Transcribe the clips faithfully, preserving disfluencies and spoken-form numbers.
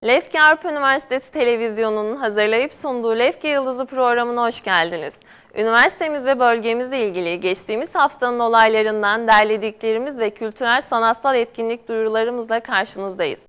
Lefke Avrupa Üniversitesi Televizyonu'nun hazırlayıp sunduğu Lefke Yıldızı programına hoş geldiniz. Üniversitemiz ve bölgemizle ilgili geçtiğimiz haftanın olaylarından derlediklerimiz ve kültürel sanatsal etkinlik duyurularımızla karşınızdayız.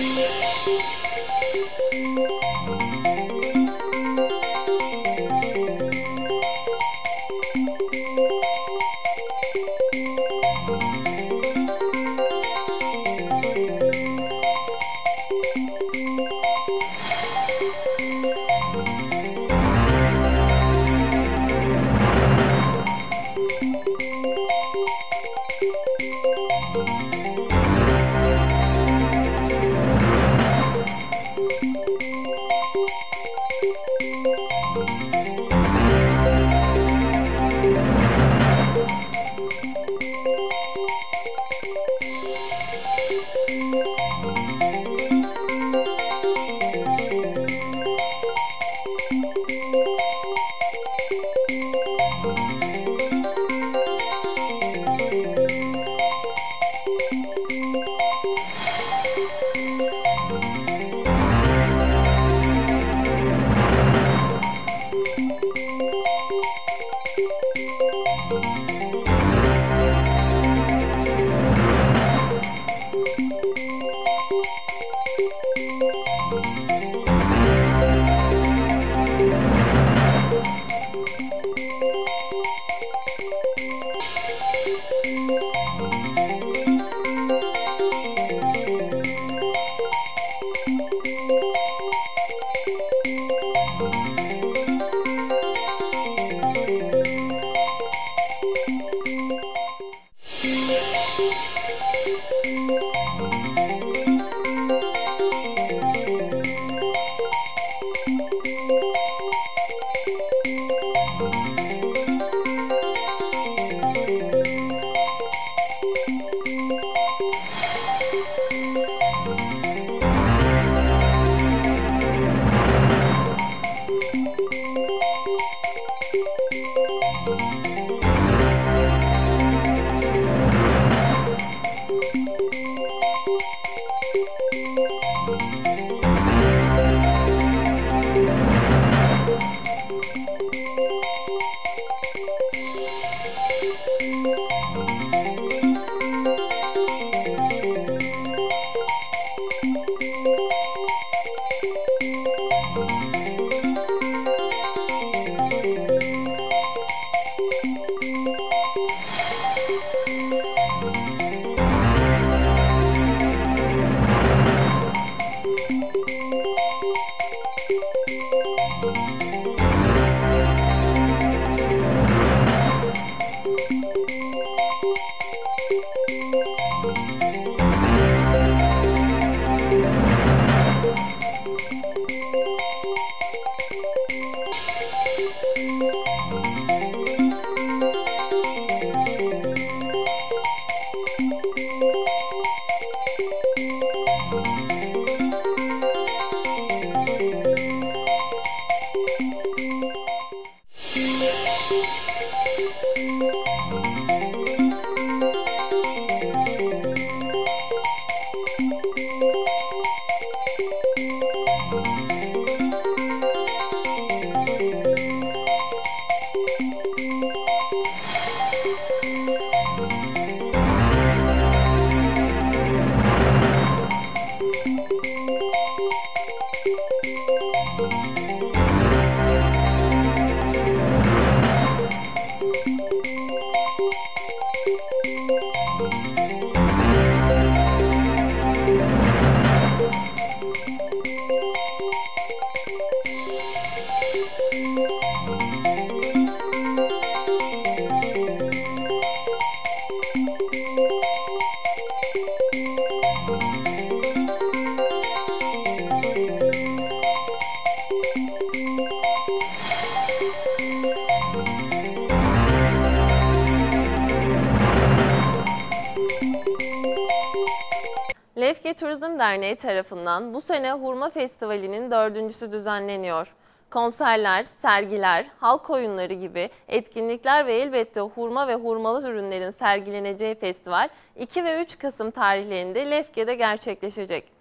Lefke Turizm Derneği tarafından bu sene Hurma Festivali'nin dördüncüsü düzenleniyor. Konserler, sergiler, halk oyunları gibi etkinlikler ve elbette hurma ve hurmalı ürünlerin sergileneceği festival iki ve üç Kasım tarihlerinde Lefke'de gerçekleşecek.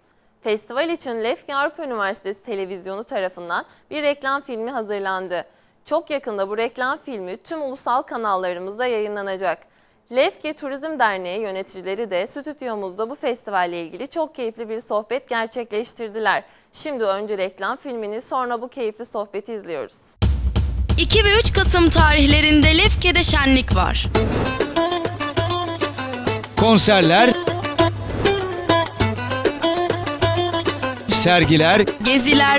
Festival için Lefke Avrupa Üniversitesi Televizyonu tarafından bir reklam filmi hazırlandı. Çok yakında bu reklam filmi tüm ulusal kanallarımızda yayınlanacak. Lefke Turizm Derneği yöneticileri de stüdyomuzda bu festivalle ilgili çok keyifli bir sohbet gerçekleştirdiler. Şimdi önce reklam filmini, sonra bu keyifli sohbeti izliyoruz. iki ve üç Kasım tarihlerinde Lefke'de şenlik var. Konserler, sergiler Geziler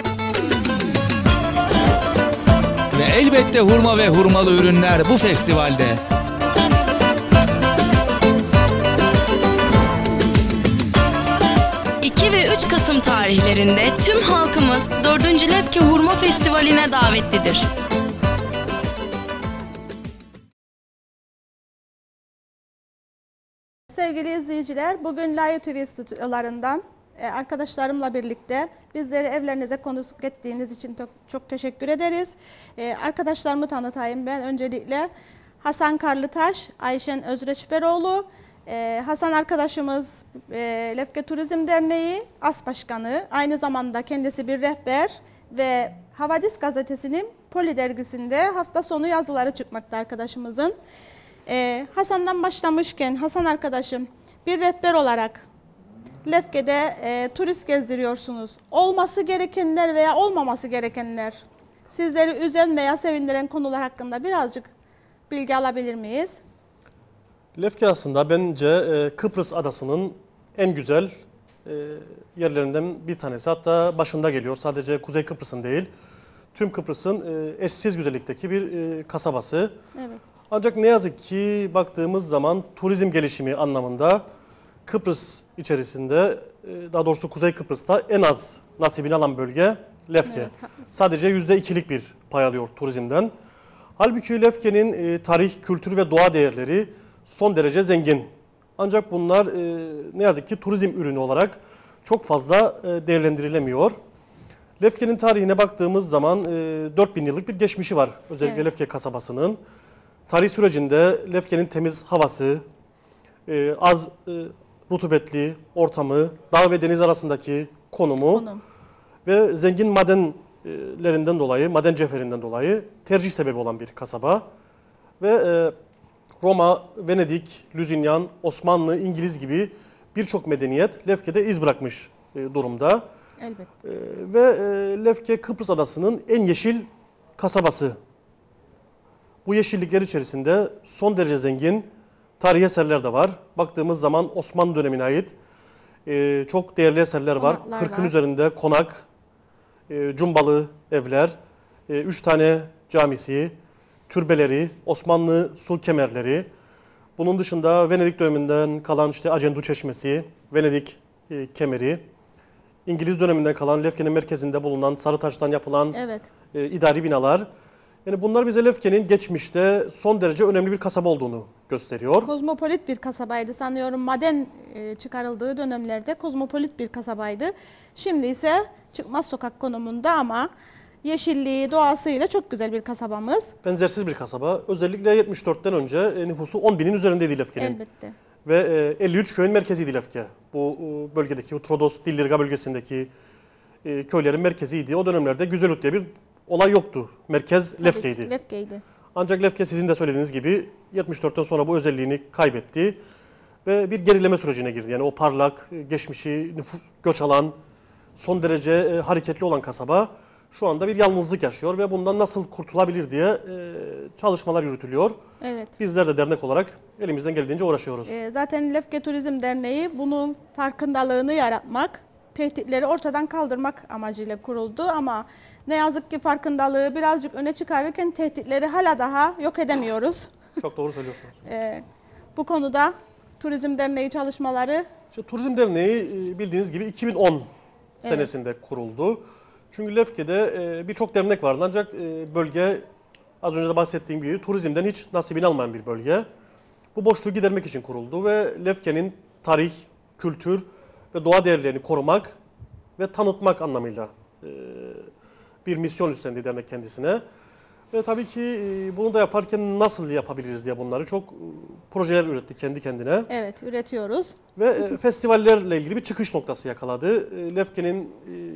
ve elbette hurma ve hurmalı ürünler bu festivalde. iki ve üç Kasım tarihlerinde tüm halkımız dördüncü Lefke Hurma Festivali'ne davetlidir. Sevgili izleyiciler, bugün Laye T V stüdyolarından arkadaşlarımla birlikte bizleri evlerinize konuk ettiğiniz için çok, çok teşekkür ederiz. Arkadaşlarımı tanıtayım ben. Öncelikle Hasan Karlıtaş, Ayşen Özreçberoğlu, Hasan arkadaşımız Lefke Turizm Derneği As Başkanı, aynı zamanda kendisi bir rehber ve Havadis gazetesinin Poli dergisinde hafta sonu yazıları çıkmakta arkadaşımızın. Ee, Hasan'dan başlamışken, Hasan arkadaşım, bir rehber olarak Lefke'de e, turist gezdiriyorsunuz. Olması gerekenler veya olmaması gerekenler, sizleri üzen veya sevindiren konular hakkında birazcık bilgi alabilir miyiz? Lefke aslında bence e, Kıbrıs adasının en güzel e, yerlerinden bir tanesi. Hatta başında geliyor. Sadece Kuzey Kıbrıs'ın değil, tüm Kıbrıs'ın e, eşsiz güzellikteki bir e, kasabası. Evet. Ancak ne yazık ki baktığımız zaman turizm gelişimi anlamında Kıbrıs içerisinde, daha doğrusu Kuzey Kıbrıs'ta en az nasibini alan bölge Lefke. Evet, sadece yüzde ikilik bir pay alıyor turizmden. Halbuki Lefke'nin tarih, kültür ve doğa değerleri son derece zengin. Ancak bunlar ne yazık ki turizm ürünü olarak çok fazla değerlendirilemiyor. Lefke'nin tarihine baktığımız zaman dört bin yıllık bir geçmişi var özellikle evet. Lefke kasabasının. Tarih sürecinde Lefke'nin temiz havası, e, az e, rutubetli ortamı, dağ ve deniz arasındaki konumu Konum. ve zengin madenlerinden dolayı, maden cevherinden dolayı tercih sebebi olan bir kasaba. Ve e, Roma, Venedik, Lüzinyan, Osmanlı, İngiliz gibi birçok medeniyet Lefke'de iz bırakmış e, durumda. Elbette. E, ve e, Lefke Kıbrıs adasının en yeşil kasabası. Bu yeşillikler içerisinde son derece zengin tarihi eserler de var. Baktığımız zaman Osmanlı dönemine ait e, çok değerli eserler var. kırkın üzerinde konak, e, cumbalı evler, e, üç tane camisi, türbeleri, Osmanlı su kemerleri. Bunun dışında Venedik döneminden kalan işte Acendu Çeşmesi, Venedik e, kemeri, İngiliz döneminden kalan Lefke'nin merkezinde bulunan sarı taştan yapılan evet. e, idari binalar. Yani bunlar bize Lefke'nin geçmişte son derece önemli bir kasaba olduğunu gösteriyor. Kozmopolit bir kasabaydı sanıyorum. Maden çıkarıldığı dönemlerde kozmopolit bir kasabaydı. Şimdi ise çıkmaz sokak konumunda ama yeşilliği, doğasıyla çok güzel bir kasabamız. Benzersiz bir kasaba. Özellikle yetmiş dörtten önce nüfusu on binin üzerindeydi Lefke'nin. Elbette. Ve elli üç köyün merkeziydi Lefke. Bu bölgedeki, bu Trodos, Dillirga bölgesindeki köylerin merkeziydi. O dönemlerde Güzelüt diye bir olay yoktu. Merkez Tabii Lefke'ydi. Lefke'ydi. Ancak Lefke sizin de söylediğiniz gibi yetmiş dörtten sonra bu özelliğini kaybetti ve bir gerileme sürecine girdi. Yani o parlak, geçmişi, nüfus, göç alan, son derece e, hareketli olan kasaba şu anda bir yalnızlık yaşıyor ve bundan nasıl kurtulabilir diye e, çalışmalar yürütülüyor. Evet. Bizler de dernek olarak elimizden geldiğince uğraşıyoruz. E, zaten Lefke Turizm Derneği bunun farkındalığını yaratmak, tehditleri ortadan kaldırmak amacıyla kuruldu ama ne yazık ki farkındalığı birazcık öne çıkarırken tehditleri hala daha yok edemiyoruz. Çok doğru söylüyorsunuz. e, bu konuda Turizm Derneği çalışmaları... İşte, Turizm Derneği bildiğiniz gibi iki bin on evet. senesinde kuruldu. Çünkü Lefke'de birçok dernek vardı ancak bölge az önce de bahsettiğim gibi turizmden hiç nasibini almayan bir bölge. Bu boşluğu gidermek için kuruldu ve Lefke'nin tarih, kültür ve doğa değerlerini korumak ve tanıtmak anlamıyla bir misyon üstlendi dernek kendisine. Ve tabii ki e, bunu da yaparken nasıl yapabiliriz diye bunları çok e, projeler üretti kendi kendine. Evet, üretiyoruz. Ve e, festivallerle ilgili bir çıkış noktası yakaladı. E, Lefke'nin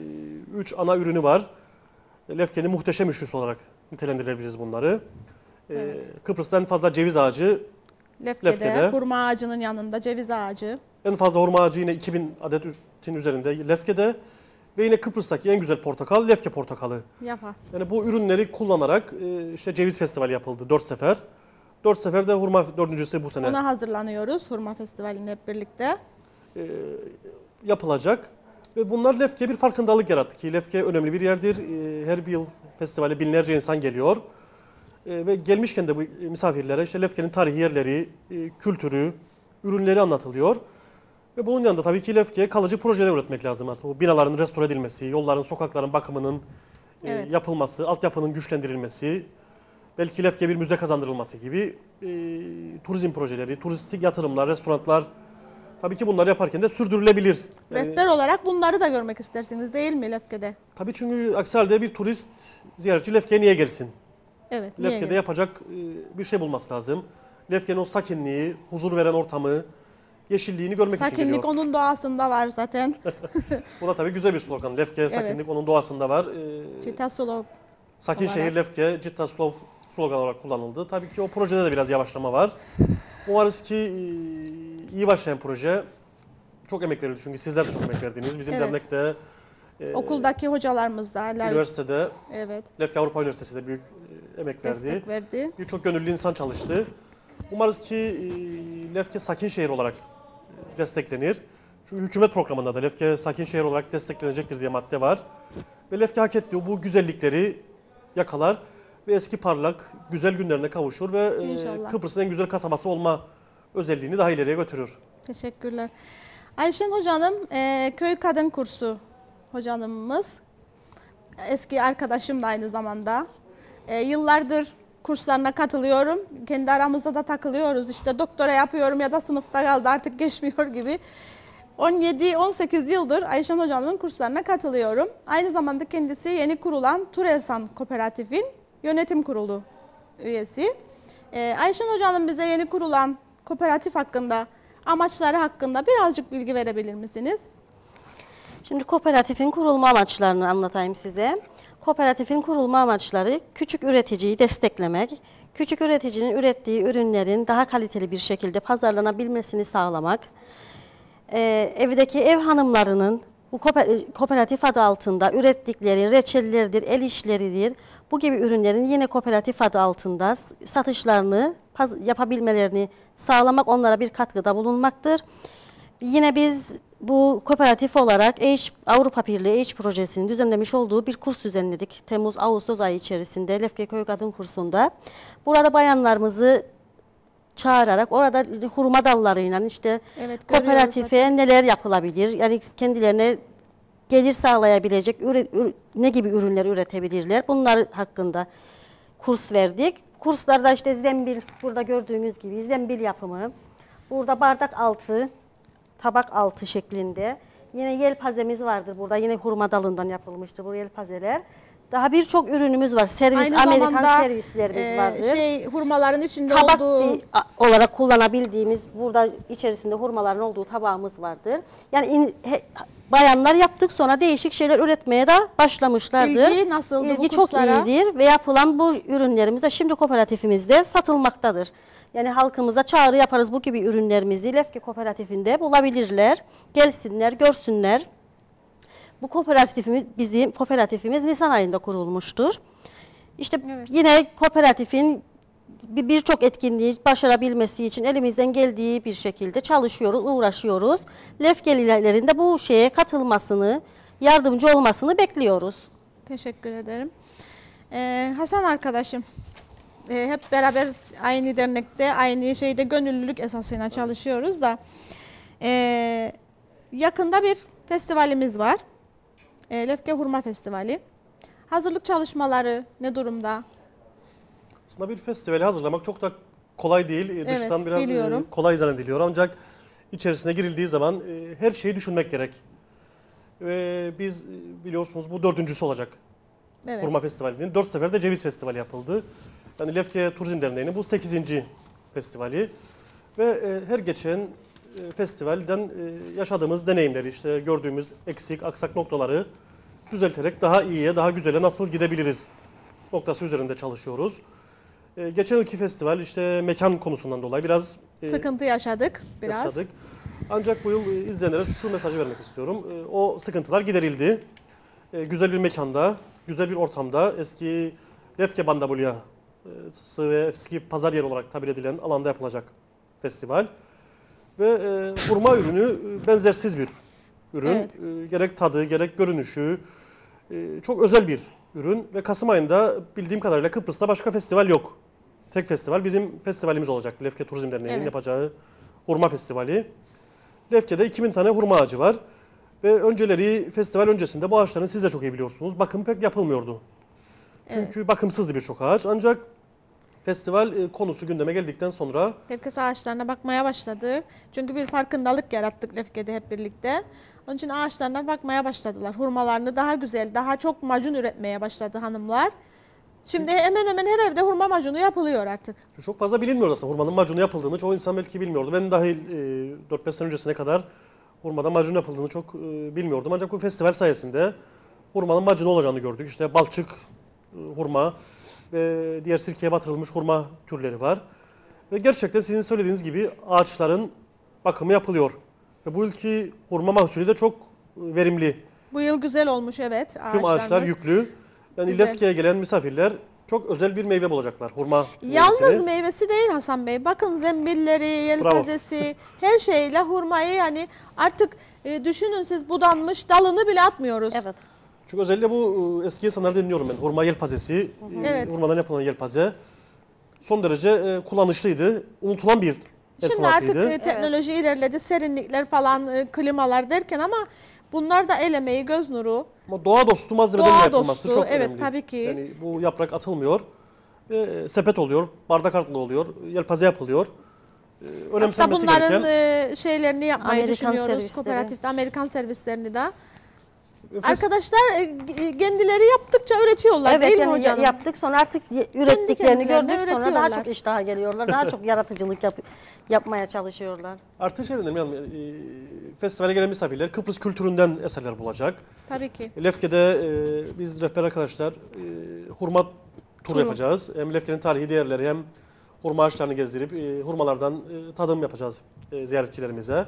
e, üç ana ürünü var. E, Lefke'nin muhteşem üçlüsü olarak nitelendirebiliriz bunları. E, Evet. Kıbrıs'ta en fazla ceviz ağacı, Lefke'de, Lefke'de. hurma ağacının yanında ceviz ağacı. en fazla hurma ağacı yine iki bin adetin üzerinde Lefke'de. Ve yine Kıbrıs'taki en güzel portakal Lefke portakalı. Yapar. Yani bu ürünleri kullanarak e, işte ceviz festivali yapıldı dört sefer. Dört seferde hurma dördüncüsü bu sene Ona hazırlanıyoruz hurma festivaline hep birlikte. e, yapılacak. Ve bunlar Lefke'ye bir farkındalık yarattı ki Lefke önemli bir yerdir. E, her bir yıl festivale binlerce insan geliyor. E, ve gelmişken de bu misafirlere işte Lefke'nin tarihi yerleri, e, kültürü, ürünleri anlatılıyor. Ve bunun yanında tabii ki Lefke'ye kalıcı projeler üretmek lazım. Bu binaların restore edilmesi, yolların, sokakların bakımının e, Evet. yapılması, altyapının güçlendirilmesi, belki Lefke'ye bir müze kazandırılması gibi e, turizm projeleri, turistik yatırımlar, restoranlar tabii ki bunları yaparken de sürdürülebilir. Yani, Rehber olarak bunları da görmek istersiniz değil mi Lefke'de? tabii çünkü aksi halde bir turist, ziyaretçi Lefke'ye niye gelsin? Evet. niye Lefke'de gelsin? yapacak e, bir şey bulması lazım. Lefke'nin o sakinliği, huzur veren ortamı, yeşilliğini görmek için Sakinlik geliyor. onun doğasında var zaten. Bu da tabii güzel bir slogan. Lefke, sakinlik onun doğasında var. Ee, Çitasolov. Sakin olarak. şehir Lefke, Cittaslov slogan olarak kullanıldı. Tabii ki o projede de biraz yavaşlama var. Umarız ki e, iyi başlayan proje. Çok emek verildi çünkü sizler de çok emek verdiniz. Bizim Evet. dernekte, e, Okuldaki hocalarımız da hala üniversitede, evet, Lefke Avrupa Üniversitesi de büyük e, emek verdi. destek verdi. Birçok gönüllü insan çalıştı. Umarız ki e, Lefke sakin şehir olarak e, desteklenir. Çünkü hükümet programında da Lefke sakin şehir olarak desteklenecektir diye madde var. Ve Lefke hak ettiği bu güzellikleri yakalar ve eski parlak, güzel günlerine kavuşur ve e, İnşallah. Kıbrıs'ın en güzel kasabası olma özelliğini daha ileriye götürür. Teşekkürler. Ayşen Hocanım, e, köy kadın kursu hocanımız. Eski arkadaşım da aynı zamanda. E, yıllardır kurslarına katılıyorum. Kendi aramızda da takılıyoruz. İşte doktora yapıyorum ya da sınıfta kaldı artık geçmiyor gibi. on yedi on sekiz yıldır Ayşen Hocam'ın kurslarına katılıyorum. Aynı zamanda kendisi yeni kurulan Turelsan Kooperatif'in yönetim kurulu üyesi. Ee, Ayşen Hocam'ın bize yeni kurulan kooperatif hakkında, amaçları hakkında birazcık bilgi verebilir misiniz? Şimdi kooperatifin kurulma amaçlarını anlatayım size. Kooperatifin kurulma amaçları küçük üreticiyi desteklemek, küçük üreticinin ürettiği ürünlerin daha kaliteli bir şekilde pazarlanabilmesini sağlamak, Ee, evdeki ev hanımlarının bu kooperatif adı altında ürettikleri reçelleridir, el işleridir, bu gibi ürünlerin yine kooperatif adı altında satışlarını yapabilmelerini sağlamak, onlara bir katkıda bulunmaktır. Yine biz bu kooperatif olarak Age, Avrupa Birliği Age projesinin düzenlemiş olduğu bir kurs düzenledik. Temmuz-Ağustos ayı içerisinde Lefke Köy Kadın Kursu'nda. Burada bayanlarımızı çağırarak orada hurma dallarıyla işte Evet, kooperatife neler yapılabilir, yani kendilerine gelir sağlayabilecek üre, ür, ne gibi ürünler üretebilirler, bunlar hakkında kurs verdik. Kurslarda işte zembil, burada gördüğünüz gibi zembil yapımı, burada bardak altı, tabak altı şeklinde, yine yelpazemiz vardır burada, yine hurma dalından yapılmıştır bu yelpazeler. Daha birçok ürünümüz var. Servis, Aynı Amerikan zamanda, servislerimiz e, vardır. Şey, hurmaların içinde Tabak olduğu... di- a- olarak kullanabildiğimiz, burada içerisinde hurmaların olduğu tabağımız vardır. Yani in, he, bayanlar yaptık sonra değişik şeyler üretmeye de başlamışlardır. İlgi nasıldı bu İlgi çok kurslara? iyidir ve yapılan bu ürünlerimiz de şimdi kooperatifimizde satılmaktadır. Yani halkımıza çağrı yaparız, bu gibi ürünlerimizi Lefke Kooperatifinde bulabilirler. Gelsinler, görsünler. Bu kooperatifimiz, bizim kooperatifimiz Nisan ayında kurulmuştur. İşte Evet. yine kooperatifin bir- birçok etkinliği başarabilmesi için elimizden geldiği bir şekilde çalışıyoruz, uğraşıyoruz. Lefkelilerin de bu şeye katılmasını, yardımcı olmasını bekliyoruz. Teşekkür ederim. Ee, Hasan arkadaşım, e, hep beraber aynı dernekte, aynı şeyde gönüllülük esasıyla çalışıyoruz da e, yakında bir festivalimiz var. E, Lefke Hurma Festivali. Hazırlık çalışmaları ne durumda? Aslında bir festivali hazırlamak çok da kolay değil. E, Evet, Dıştan biraz e, biliyorum. kolay zannediliyor ancak içerisine girildiği zaman e, her şeyi düşünmek gerek. Ve biz e, biliyorsunuz bu dördüncüsü olacak. Evet. Hurma Festivali'nin dört sefer de Ceviz Festivali yapıldı. Yani Lefke Turizm Derneği'nin bu sekizinci festivali. Ve e, her geçen e, festivalden e, yaşadığımız deneyimleri, işte gördüğümüz eksik, aksak noktaları düzelterek daha iyiye, daha güzele nasıl gidebiliriz noktası üzerinde çalışıyoruz. E, geçen yılki festival işte mekan konusundan dolayı biraz e, Sıkıntı yaşadık biraz. yaşadık. Ancak bu yıl e, izleyenlere şu mesajı vermek istiyorum. E, o sıkıntılar giderildi. E, güzel bir mekanda, güzel bir ortamda, eski Lefke Bandabulya'sı ve eski pazar yeri olarak tabir edilen alanda yapılacak festival. Ve e, hurma ürünü e, benzersiz bir ürün. Evet. E, gerek tadı, gerek görünüşü e, çok özel bir ürün. Ve Kasım ayında bildiğim kadarıyla Kıbrıs'ta başka festival yok. Tek festival bizim festivalimiz olacak. Lefke Turizm Derneği'nin Evet. yapacağı hurma festivali. Lefke'de iki bin tane hurma ağacı var. Ve önceleri, festival öncesinde bu ağaçların siz de çok iyi biliyorsunuz, bakım pek yapılmıyordu. Çünkü bakımsızdı birçok ağaç. Ancak festival e, konusu gündeme geldikten sonra Herkes ağaçlarına bakmaya başladı. Çünkü bir farkındalık yarattık Lefke'de hep birlikte. Onun için ağaçlarına bakmaya başladılar. Hurmalarını daha güzel, daha çok macun üretmeye başladı hanımlar. Şimdi hemen hemen her evde hurma macunu yapılıyor artık. çok fazla bilinmiyor aslında hurmanın macunu yapıldığını. Çoğu insan belki bilmiyordu. Ben dahil e, dört beş sene öncesine kadar hurmadan macun yapıldığını çok e, bilmiyordum. Ancak bu festival sayesinde hurmanın macunu olacağını gördük. İşte balçık, e, hurma ve diğer sirkeye batırılmış hurma türleri var. Ve gerçekten sizin söylediğiniz gibi ağaçların bakımı yapılıyor. Ve bu yılki hurma mahsulü de çok verimli. Bu yıl güzel olmuş evet. Tüm ağaçlar ağaçlarımız. yüklü. Yani Güzel. Lefke'ye gelen misafirler çok özel bir meyve bulacaklar. Hurma Yalnız meyvesini. meyvesi değil Hasan Bey. Bakın zembilleri, yelpazesi, her şeyle hurmayı yani artık e, düşünün siz budanmış dalını bile atmıyoruz. Evet. Çünkü özellikle bu e, eski insanları dinliyorum ben. Hurma yelpazesi, e, Evet. hurmadan yapılan yelpaze son derece e, kullanışlıydı. Unutulan bir el Şimdi artık sanatıydı. e, teknoloji ilerledi, serinlikler falan, e, klimalar derken ama bunlar da el emeği, göz nuru. Ama doğa dostu malzemeden Doğa yapılması dostu, çok evet, önemli. tabii ki. Yani bu yaprak atılmıyor. E, sepet oluyor, bardak altında oluyor, yelpaze yapılıyor. E, Hatta önemsenmesi bunların gereken... e, şeylerini yapmayı Amerikan düşünüyoruz servisleri. kooperatifte, Amerikan servislerini de. Fes- Arkadaşlar e, kendileri yaptıkça üretiyorlar Evet değil mi yani ya- hocam? yaptık sonra artık ye- ürettiklerini kendilerine gördük sonra daha üretiyorlar. çok iştaha geliyorlar. Daha çok yaratıcılık yap- yapmaya çalışıyorlar. Artı şey dedim yani, e, festivale gelen misafirler Kıbrıs kültüründen eserler bulacak. Tabii ki. Lefke'de e, biz rehber arkadaşlar e, hurma turu yapacağız. Hem Lefke'nin tarihi değerleri hem hurma ağaçlarını gezdirip e, hurmalardan e, tadım yapacağız e, ziyaretçilerimize.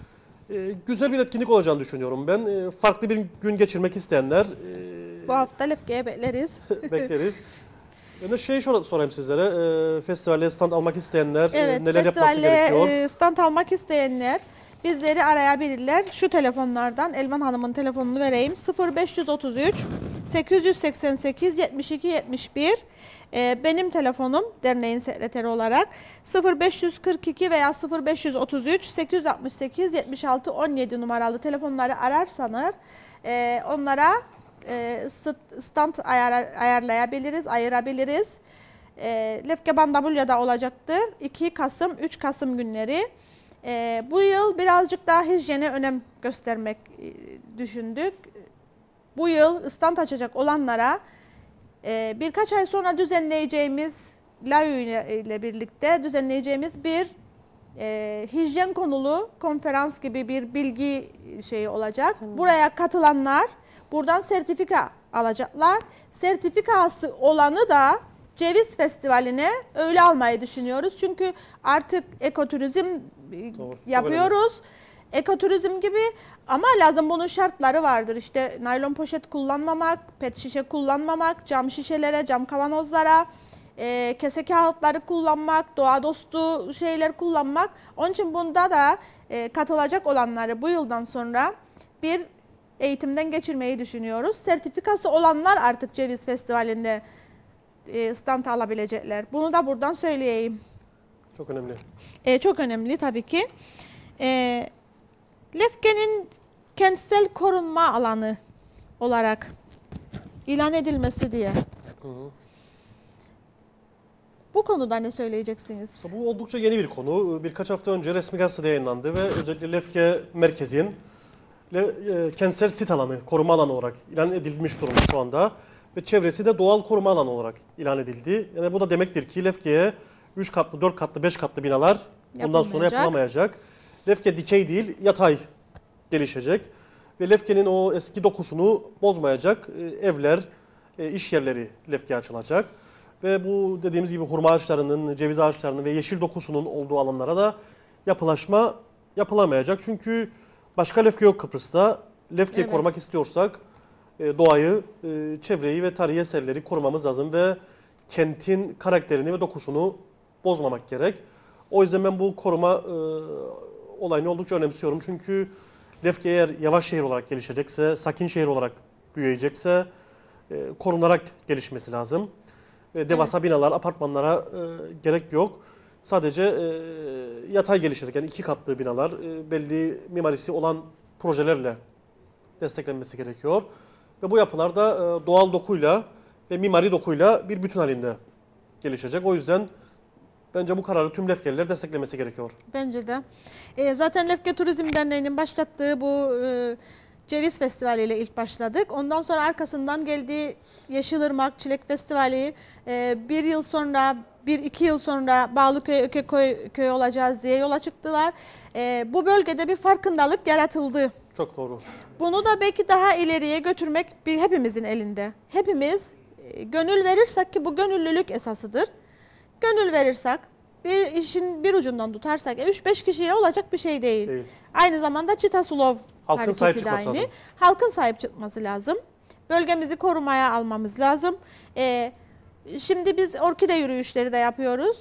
E, güzel bir etkinlik olacağını düşünüyorum ben. E, farklı bir gün geçirmek isteyenler e, Bu hafta Lefke'ye bekleriz. bekleriz. Ben de şey şöyle sorayım sizlere. E, festivale stand almak isteyenler e, Evet, neler yapması festivalle gerekiyor? e, stand almak isteyenler bizleri arayabilirler. Şu telefonlardan Elvan Hanım'ın telefonunu vereyim. sıfır beş otuz üç sekiz yüz seksen sekiz yetmiş iki yetmiş bir. E, benim telefonum derneğin sekreteri olarak sıfır beş kırk iki veya sıfır beş otuz üç sekiz yüz altmış sekiz yetmiş altı on yedi numaralı telefonları ararsanız e, onlara e, st- stand ayar, ayarlayabiliriz, ayırabiliriz. E, Lefke Bandabulya'da olacaktır. iki Kasım, üç Kasım günleri. E, bu yıl birazcık daha hijyene önem göstermek e, düşündük. Bu yıl stand açacak olanlara e, birkaç ay sonra düzenleyeceğimiz LAYU ile, ile birlikte düzenleyeceğimiz bir e, hijyen konulu konferans gibi bir bilgi şeyi olacak. Buraya katılanlar buradan sertifika alacaklar. Sertifikası olanı da Ceviz Festivali'ne öyle almayı düşünüyoruz. Çünkü artık ekoturizm e, Doğru, yapıyoruz. Ekoturizm gibi ama lazım bunun şartları vardır. İşte naylon poşet kullanmamak, pet şişe kullanmamak, cam şişelere, cam kavanozlara, e, kese kağıtları kullanmak, doğa dostu şeyler kullanmak. Onun için bunda da e, katılacak olanları bu yıldan sonra bir eğitimden geçirmeyi düşünüyoruz. Sertifikası olanlar artık Ceviz Festivali'nde e, stand alabilecekler. Bunu da buradan söyleyeyim. Çok önemli. E, çok önemli tabii ki. E, Lefke'nin kentsel korunma alanı olarak ilan edilmesi diye. Hı hı. Bu konuda ne söyleyeceksiniz? Bu oldukça yeni bir konu. Birkaç hafta önce resmi gazetede yayınlandı ve özellikle Lefke merkezin Le, e, kentsel sit alanı, koruma alanı olarak ilan edilmiş durumda şu anda. ve çevresi de doğal koruma alanı olarak ilan edildi. Yani bu da demektir ki Lefke'ye üç katlı, dört katlı, beş katlı binalar bundan sonra yapılamayacak. Lefke dikey değil, yatay gelişecek. Ve Lefke'nin o eski dokusunu bozmayacak evler, iş yerleri Lefke'ye açılacak. Ve bu dediğimiz gibi hurma ağaçlarının, ceviz ağaçlarının ve yeşil dokusunun olduğu alanlara da yapılaşma yapılamayacak. Çünkü başka Lefke yok Kıbrıs'ta. Lefke'yi Evet. korumak istiyorsak doğayı, çevreyi ve tarihi eserleri korumamız lazım ve kentin karakterini ve dokusunu bozmamak gerek. O yüzden ben bu koruma olayını oldukça önemsiyorum. Çünkü Lefke eğer yavaş şehir olarak gelişecekse, sakin şehir olarak büyüyecekse korunarak gelişmesi lazım. Devasa evet. binalar, apartmanlara e, gerek yok. Sadece e, yatay gelişerek, yani iki katlı binalar, e, belli mimarisi olan projelerle desteklenmesi gerekiyor. Ve bu yapılar da e, doğal dokuyla ve mimari dokuyla bir bütün halinde gelişecek. O yüzden bence bu kararı tüm Lefkeliler desteklemesi gerekiyor. Bence de. E, zaten Lefke Turizm Derneği'nin başlattığı bu e, Ceviz Festivali ile ilk başladık. Ondan sonra arkasından geldi Yeşilırmak Çilek Festivali. Ee, bir yıl sonra, bir iki yıl sonra Bağlıköy, Ökeköy köy olacağız diye yola çıktılar. Ee, bu bölgede bir farkındalık yaratıldı. Çok doğru. Bunu da belki daha ileriye götürmek bir hepimizin elinde. Hepimiz e, gönül verirsek, ki bu gönüllülük esasıdır. Gönül verirsek, bir işin bir ucundan tutarsak üç beş kişiye olacak bir şey değil. değil. Aynı zamanda Çitasulov Halkın sahip çıkması aynı. lazım. Halkın sahip çıkması lazım. Bölgemizi korumaya almamız lazım. Ee, şimdi biz orkide yürüyüşleri de yapıyoruz.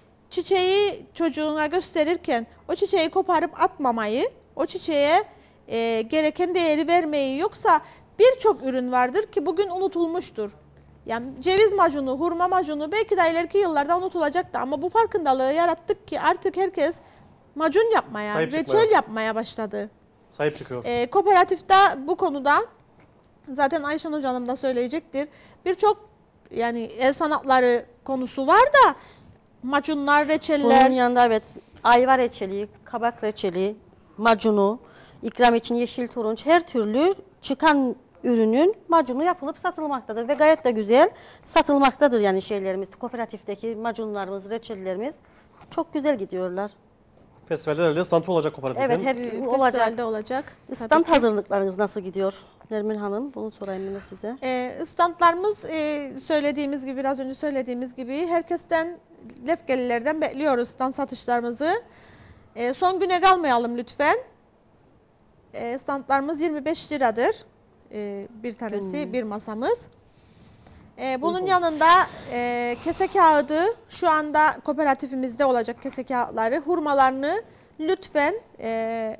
Çiçeği çocuğuna gösterirken o çiçeği koparıp atmamayı, o çiçeğe e, gereken değeri vermeyi, yoksa birçok ürün vardır ki bugün unutulmuştur. Yani ceviz macunu, hurma macunu belki de ileriki yıllarda unutulacaktı ama bu farkındalığı yarattık ki artık herkes macun yapmaya, Sahip reçel çıkmaya. yapmaya başladı. Sahip çıkıyor. Ee, kooperatifte bu konuda zaten Ayşen Hoca Hanım da söyleyecektir. Birçok yani el sanatları konusu var da macunlar, reçeller. Bunun yanında evet ayva reçeli, kabak reçeli, macunu, ikram için yeşil turunç, her türlü çıkan ürünün macunu yapılıp satılmaktadır ve gayet de güzel satılmaktadır yani şeylerimiz. Kooperatifteki macunlarımız, reçellerimiz çok güzel gidiyorlar. Festivalde herhalde stand olacak kooperatifin. Evet, her gün olacak. Festivalde olacak. Stand hazırlıklarınız nasıl gidiyor Nermin Hanım? Bunu sorayım ben de size. E, standlarımız e, söylediğimiz gibi, biraz önce söylediğimiz gibi herkesten, Lefkelilerden bekliyoruz stand satışlarımızı. E, son güne kalmayalım lütfen. E, standlarımız yirmi beş liradır. E, bir tanesi, hmm. bir masamız. E, bunun yanında e, kese kağıdı, şu anda kooperatifimizde olacak kese kağıtları, hurmalarını lütfen e,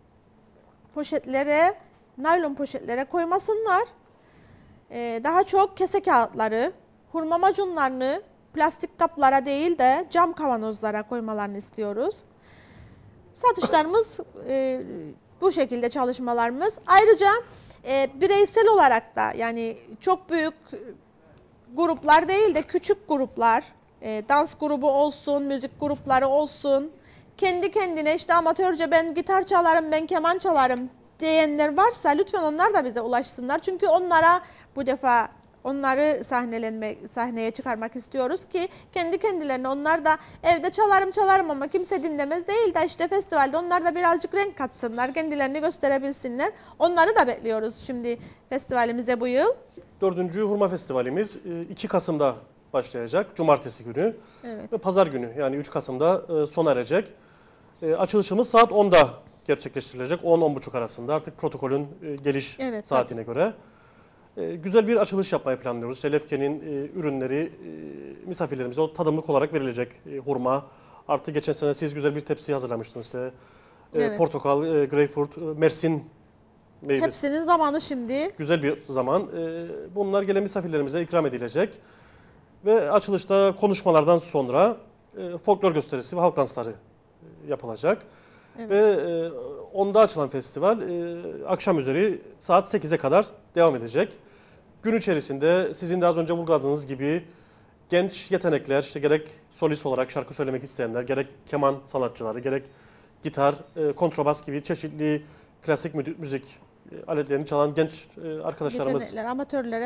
poşetlere, naylon poşetlere koymasınlar. E, daha çok kese kağıtları, hurma macunlarını plastik kaplara değil de cam kavanozlara koymalarını istiyoruz. Satışlarımız e, bu şekilde, çalışmalarımız. Ayrıca e, bireysel olarak da, yani çok büyük gruplar değil de küçük gruplar, e, dans grubu olsun, müzik grupları olsun, kendi kendine işte amatörce ben gitar çalarım, ben keman çalarım diyenler varsa lütfen onlar da bize ulaşsınlar. Çünkü onlara bu defa onları sahnelenme, sahneye çıkarmak istiyoruz ki kendi kendilerine, onlar da evde çalarım çalarım ama kimse dinlemez değil de işte festivalde onlar da birazcık renk katsınlar, kendilerini gösterebilsinler. Onları da bekliyoruz şimdi festivalimize bu yıl. Dördüncü Hurma Festivalimiz iki Kasım'da başlayacak. Cumartesi günü Evet. ve Pazar günü, yani üç Kasım'da sona erecek. Açılışımız saat onda gerçekleştirilecek. on on buçuk arasında, artık protokolün geliş Evet, saatine tabii. göre. Güzel bir açılış yapmayı planlıyoruz. İşte Lefke'nin ürünleri misafirlerimize o tadımlık olarak verilecek. Hurma. Artı geçen sene siz güzel bir tepsi hazırlamıştınız. İşte Evet. portakal, greyfurt, mersin meyvesi. Hepsinin zamanı şimdi. Güzel bir zaman. Bunlar gelen misafirlerimize ikram edilecek. Ve açılışta konuşmalardan sonra folklor gösterisi ve halk dansları yapılacak. Evet. Ve onda açılan festival akşam üzeri saat sekize kadar devam edecek. Gün içerisinde sizin de az önce vurguladığınız gibi genç yetenekler, işte gerek solist olarak şarkı söylemek isteyenler, gerek keman sanatçıları, gerek gitar, kontrabas gibi çeşitli klasik müzik aletlerini çalan genç arkadaşlarımız, yetenekler, amatörlere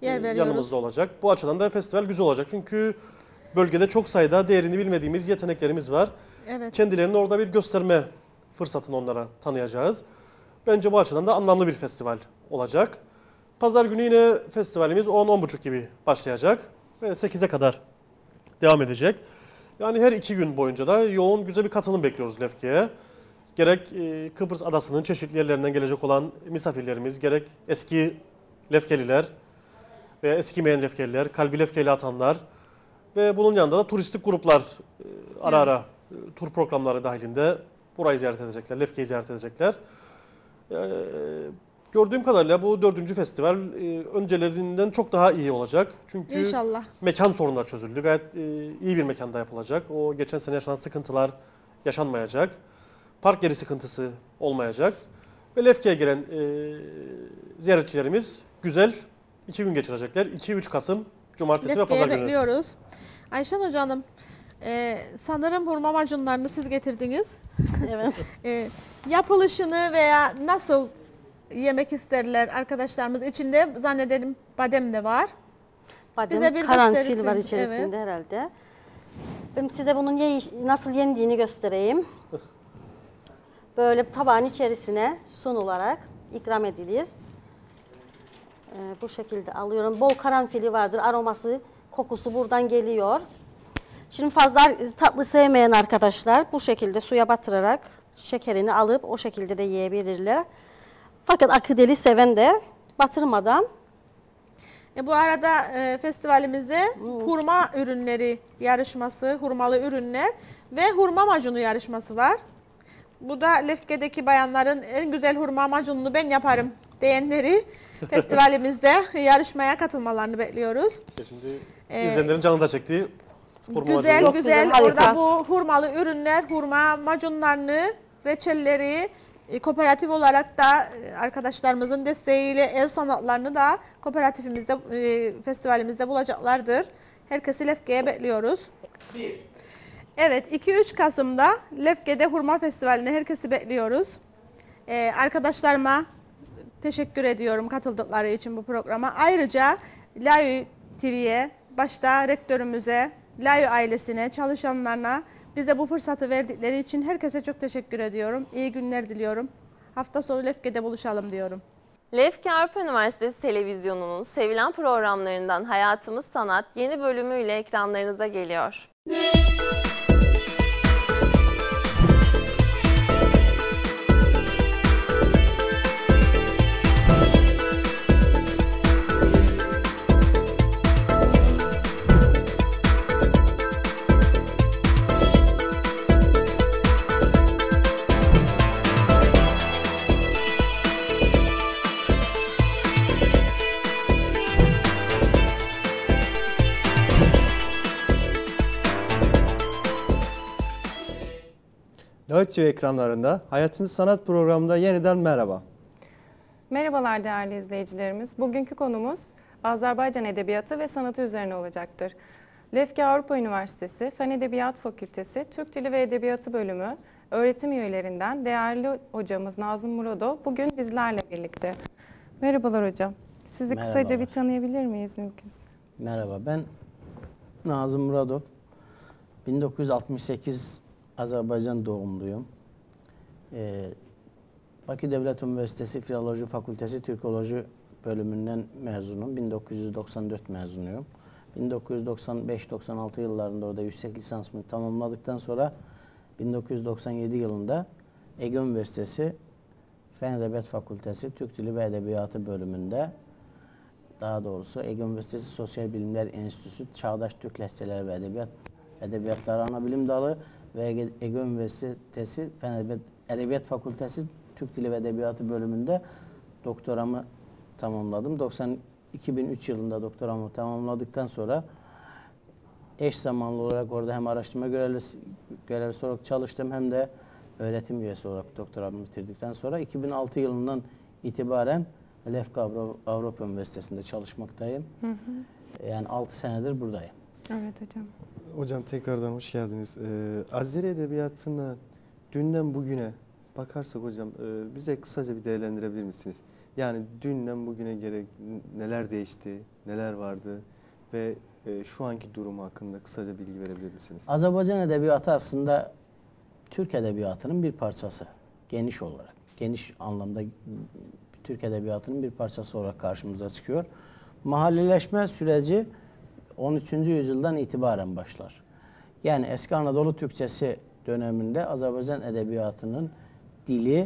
yer e, veriyoruz. yanımızda olacak. Bu açıdan da festival güzel olacak. Çünkü bölgede çok sayıda değerini bilmediğimiz yeteneklerimiz var. Evet. Kendilerini orada bir gösterme fırsatını onlara tanıyacağız. Bence bu açıdan da anlamlı bir festival olacak. Pazar günü yine festivalimiz on on buçuk gibi başlayacak ve sekize kadar devam edecek. Yani her iki gün boyunca da yoğun güzel bir katılım bekliyoruz Lefke'ye. Gerek e, Kıbrıs Adası'nın çeşitli yerlerinden gelecek olan misafirlerimiz, gerek eski Lefkeliler veya eskimeyen Lefkeliler, kalbi Lefkeli atanlar ve bunun yanında da turistik gruplar e, ara ara e, tur programları dahilinde burayı ziyaret edecekler, Lefke'yi ziyaret edecekler. E, gördüğüm kadarıyla bu dördüncü festival e, öncelerinden çok daha iyi olacak. Çünkü İnşallah. mekan sorunları çözüldü. Gayet e, iyi bir mekanda yapılacak. O geçen sene yaşanan sıkıntılar yaşanmayacak. Park yeri sıkıntısı olmayacak. Ve Lefke'ye gelen e, ziyaretçilerimiz güzel iki gün geçirecekler. iki üç Kasım Cumartesi ve Lefke'ye Pazar günü. bekliyoruz. Ayşen Hocam, e, sanırım hurma macunlarını siz getirdiniz. Evet. E, yapılışını veya nasıl yemek isterler arkadaşlarımız, içinde zannederim badem de var. Badem, Bize bir karanfil gösterirsin. var içerisinde Evet. herhalde. Ben size bunun ye nasıl yendiğini göstereyim. Böyle tabağın içerisine sunularak ikram edilir. Ee, bu şekilde alıyorum. Bol karanfili vardır. Aroması, kokusu buradan geliyor. Şimdi fazla tatlı sevmeyen arkadaşlar bu şekilde suya batırarak şekerini alıp o şekilde de yiyebilirler. Fakat akideli seven de batırmadan. E, bu arada e, festivalimizde hurma ürünleri yarışması, hurmalı ürünler ve hurma macunu yarışması var. Bu da Lefke'deki bayanların en güzel hurma macununu ben yaparım diyenleri festivalimizde yarışmaya katılmalarını bekliyoruz. Şimdi Ee, izleyenlerin canı da çektiği hurma Güzel macunu. güzel, güzel, orada harika. bu hurmalı ürünler, hurma macunlarını, reçelleri, e, kooperatif olarak da e, arkadaşlarımızın desteğiyle el sanatlarını da kooperatifimizde, e, festivalimizde bulacaklardır. Herkesi Lefke'ye bekliyoruz. Evet, iki üç Kasım'da Lefke'de Hurma Festivali'ne herkesi bekliyoruz. Ee, arkadaşlarıma teşekkür ediyorum katıldıkları için bu programa. Ayrıca Layu T V'ye, başta rektörümüze, Layu ailesine, çalışanlarına bize bu fırsatı verdikleri için herkese çok teşekkür ediyorum. İyi günler diliyorum. Hafta sonu Lefke'de buluşalım diyorum. Lefke Avrupa Üniversitesi Televizyonu'nun sevilen programlarından Hayatımız Sanat yeni bölümüyle ekranlarınıza geliyor. Layu T V ekranlarında Hayatımız Sanat programında yeniden merhaba. Merhabalar değerli izleyicilerimiz. Bugünkü konumuz Azerbaycan Edebiyatı ve Sanatı üzerine olacaktır. Lefke Avrupa Üniversitesi Fen Edebiyat Fakültesi Türk Dili ve Edebiyatı Bölümü öğretim üyelerinden değerli hocamız Nazım Muradov bugün bizlerle birlikte. Merhabalar hocam. Sizi kısaca Merhabalar. bir tanıyabilir miyiz mümkünse? Merhaba, ben Nazım Muradov. bin dokuz yüz altmış sekiz Azerbaycan doğumluyum. Ee, Bakü Devlet Üniversitesi Filoloji Fakültesi Türkoloji bölümünden mezunum. bin dokuz yüz doksan dört mezunuyum. bin dokuz yüz doksan beş doksan altı yıllarında orada yüksek lisansımı tamamladıktan sonra bin dokuz yüz doksan yedi yılında Ege Üniversitesi Fen Edebiyat Fakültesi Türk Dili ve Edebiyatı bölümünde, daha doğrusu Ege Üniversitesi Sosyal Bilimler Enstitüsü Çağdaş Türk Lehçeleri ve Edebiyat Edebiyatları Anabilim Dalı ve Ege, Ege Üniversitesi Fen Edebiyat, Edebiyat Fakültesi Türk Dili ve Edebiyatı bölümünde doktoramı tamamladım. doksan iki bin üç yılında doktoramı tamamladıktan sonra eş zamanlı olarak orada hem araştırma görevlisi, görevlisi olarak çalıştım hem de öğretim üyesi olarak doktoramı bitirdikten sonra iki bin altı yılından itibaren Lefke Avrupa Üniversitesi'nde çalışmaktayım. Hı hı. Yani altı senedir buradayım. Evet hocam. Hocam tekrardan hoş geldiniz. Ee, Azeri Edebiyatı'na dünden bugüne bakarsak hocam e, bize kısaca bir değerlendirebilir misiniz? Yani dünden bugüne gerek neler değişti, neler vardı ve e, şu anki durumu hakkında kısaca bilgi verebilir misiniz? Azerbaycan edebiyatı aslında Türk edebiyatının bir parçası. Geniş olarak, geniş anlamda Türk edebiyatının bir parçası olarak karşımıza çıkıyor. Mahallileşme süreci on üçüncü yüzyıldan itibaren başlar. Yani eski Anadolu Türkçesi döneminde Azerbaycan edebiyatının dili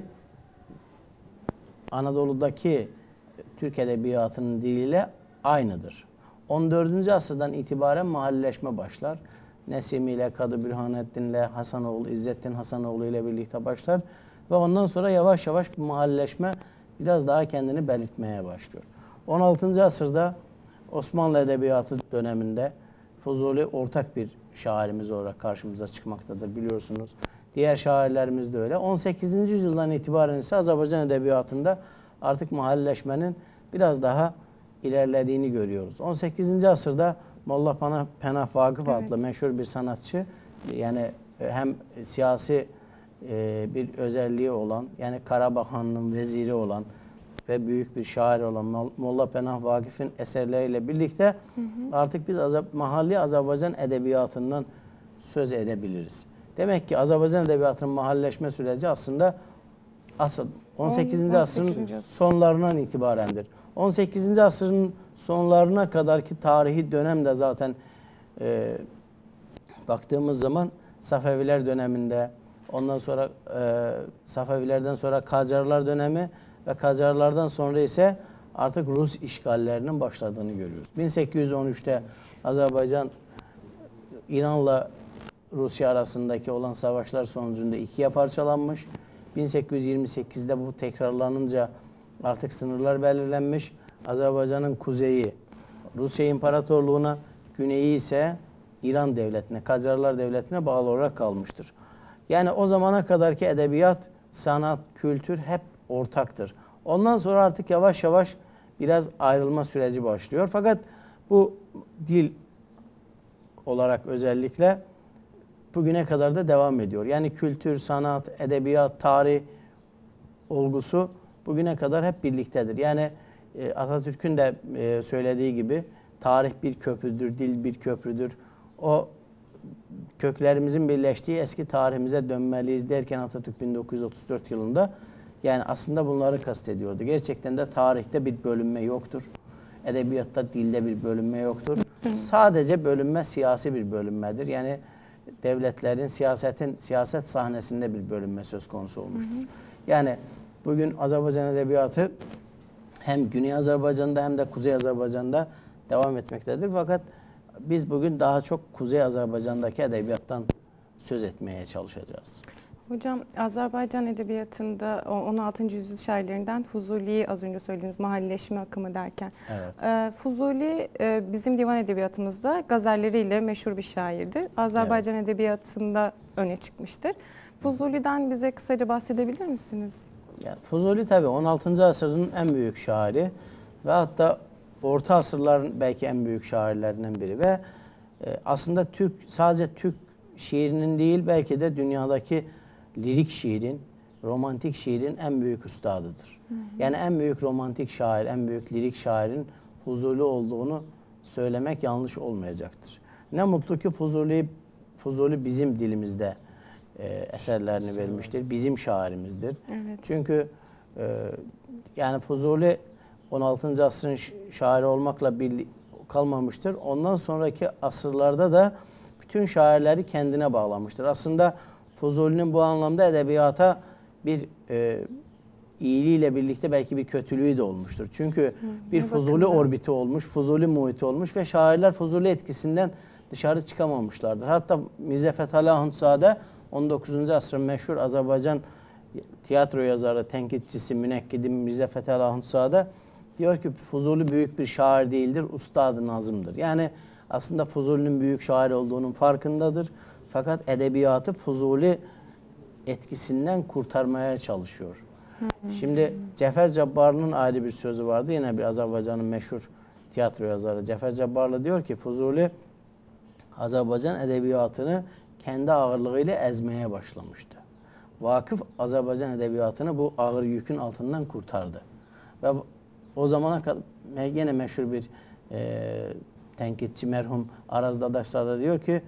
Anadolu'daki Türk edebiyatının diliyle aynıdır. on dördüncü asırdan itibaren mahallileşme başlar. Nesimi ile, Kadı Bürhanettin ile, Hasanoğlu, İzzettin Hasanoğlu ile birlikte başlar. Ve ondan sonra yavaş yavaş bu mahallileşme biraz daha kendini belirtmeye başlıyor. on altıncı asırda Osmanlı Edebiyatı döneminde Fuzuli ortak bir şairimiz olarak karşımıza çıkmaktadır biliyorsunuz. Diğer şairlerimiz de öyle. on sekizinci yüzyıldan itibaren ise Azerbaycan Edebiyatı'nda artık mahallileşmenin biraz daha ilerlediğini görüyoruz. on sekizinci asırda Molla Penah, Penah Vakıf evet. adlı meşhur bir sanatçı, yani hem siyasi e, bir özelliği olan, yani Karabağ Hanı'nın veziri olan ve büyük bir şair olan Molla Penah Vakıf'ın eserleriyle birlikte hı hı. artık biz Azab mahalli Azerbaycan edebiyatından söz edebiliriz. Demek ki Azerbaycan edebiyatının mahalleşme süreci aslında asıl on sekizinci asrın sonlarından itibarendir. on sekizinci asrın sonlarına kadarki tarihi dönem de zaten e, baktığımız zaman Safeviler döneminde, ondan sonra e, Safevilerden sonra Kacarlar dönemi ve Kacarlardan sonra ise artık Rus işgallerinin başladığını görüyoruz. bin sekiz yüz on üçte Azerbaycan İran'la Rusya arasındaki olan savaşlar sonucunda ikiye parçalanmış. bin sekiz yüz yirmi sekizde bu tekrarlanınca artık sınırlar belirlenmiş. Azerbaycan'ın kuzeyi Rusya İmparatorluğu'na, güneyi ise İran devletine, Kacarlar devletine bağlı olarak kalmıştır. Yani o zamana kadarki edebiyat, sanat, kültür hep ortaktır. Ondan sonra artık yavaş yavaş biraz ayrılma süreci başlıyor. Fakat bu dil olarak özellikle bugüne kadar da devam ediyor. Yani kültür, sanat, edebiyat, tarih olgusu bugüne kadar hep birliktedir. Yani e, Atatürk'ün de e, söylediği gibi tarih bir köprüdür, dil bir köprüdür. O köklerimizin birleştiği eski tarihimize dönmeliyiz derken Atatürk bin dokuz yüz otuz dört yılında yani aslında bunları kastediyordu. Gerçekten de tarihte bir bölünme yoktur. Edebiyatta, dilde bir bölünme yoktur. Sadece bölünme siyasi bir bölünmedir. Yani devletlerin, siyasetin, siyaset sahnesinde bir bölünme söz konusu olmuştur. Hı hı. Yani bugün Azerbaycan edebiyatı hem Güney Azerbaycan'da hem de Kuzey Azerbaycan'da devam etmektedir. Fakat biz bugün daha çok Kuzey Azerbaycan'daki edebiyattan söz etmeye çalışacağız. Hocam, Azerbaycan edebiyatında on altıncı yüzyıl şairlerinden Fuzuli'yi az önce söylediğiniz mahallileşme akımı derken. Evet. Fuzuli bizim divan edebiyatımızda gazelleriyle meşhur bir şairdir. Azerbaycan evet. edebiyatında öne çıkmıştır. Fuzuli'den bize kısaca bahsedebilir misiniz? Yani Fuzuli tabii on altıncı asrın en büyük şairi ve hatta Orta asırların belki en büyük şairlerinden biri ve aslında Türk sadece Türk şiirinin değil belki de dünyadaki lirik şiirin, romantik şiirin en büyük üstadıdır. Hı hı. Yani en büyük romantik şair, en büyük lirik şairin Fuzuli olduğunu söylemek yanlış olmayacaktır. Ne mutlu ki Fuzuli, Fuzuli bizim dilimizde e, eserlerini Sen vermiştir. Bizim şairimizdir. Evet. Çünkü e, yani Fuzuli on altıncı asrın şairi olmakla bir kalmamıştır. Ondan sonraki asırlarda da bütün şairleri kendine bağlamıştır. Aslında Fuzuli'nin bu anlamda edebiyata bir e, iyiliğiyle birlikte belki bir kötülüğü de olmuştur. Çünkü Hı, bir Fuzuli orbiti olmuş, Fuzuli muhiti olmuş ve şairler Fuzuli etkisinden dışarı çıkamamışlardır. Hatta Mirza Fethali Ahundzade on dokuzuncu asrın meşhur Azerbaycan tiyatro yazarı, tenkitçisi, münekkidi Mirza Fethali Ahundzade diyor ki Fuzuli büyük bir şair değildir, ustad-ı nazımdır. Yani aslında Fuzuli'nin büyük şair olduğunun farkındadır. Fakat edebiyatı Fuzuli etkisinden kurtarmaya çalışıyor. Hı hı. Şimdi Cefer Cabbarlı'nın ayrı bir sözü vardı. Yine bir Azerbaycan'ın meşhur tiyatro yazarı Cefer Cabbarlı diyor ki Fuzuli Azerbaycan edebiyatını kendi ağırlığıyla ezmeye başlamıştı. Vakıf Azerbaycan edebiyatını bu ağır yükün altından kurtardı. Ve o zamana kadar yine meşhur bir e, tenkitçi merhum Araz Dadaşlar da diyor ki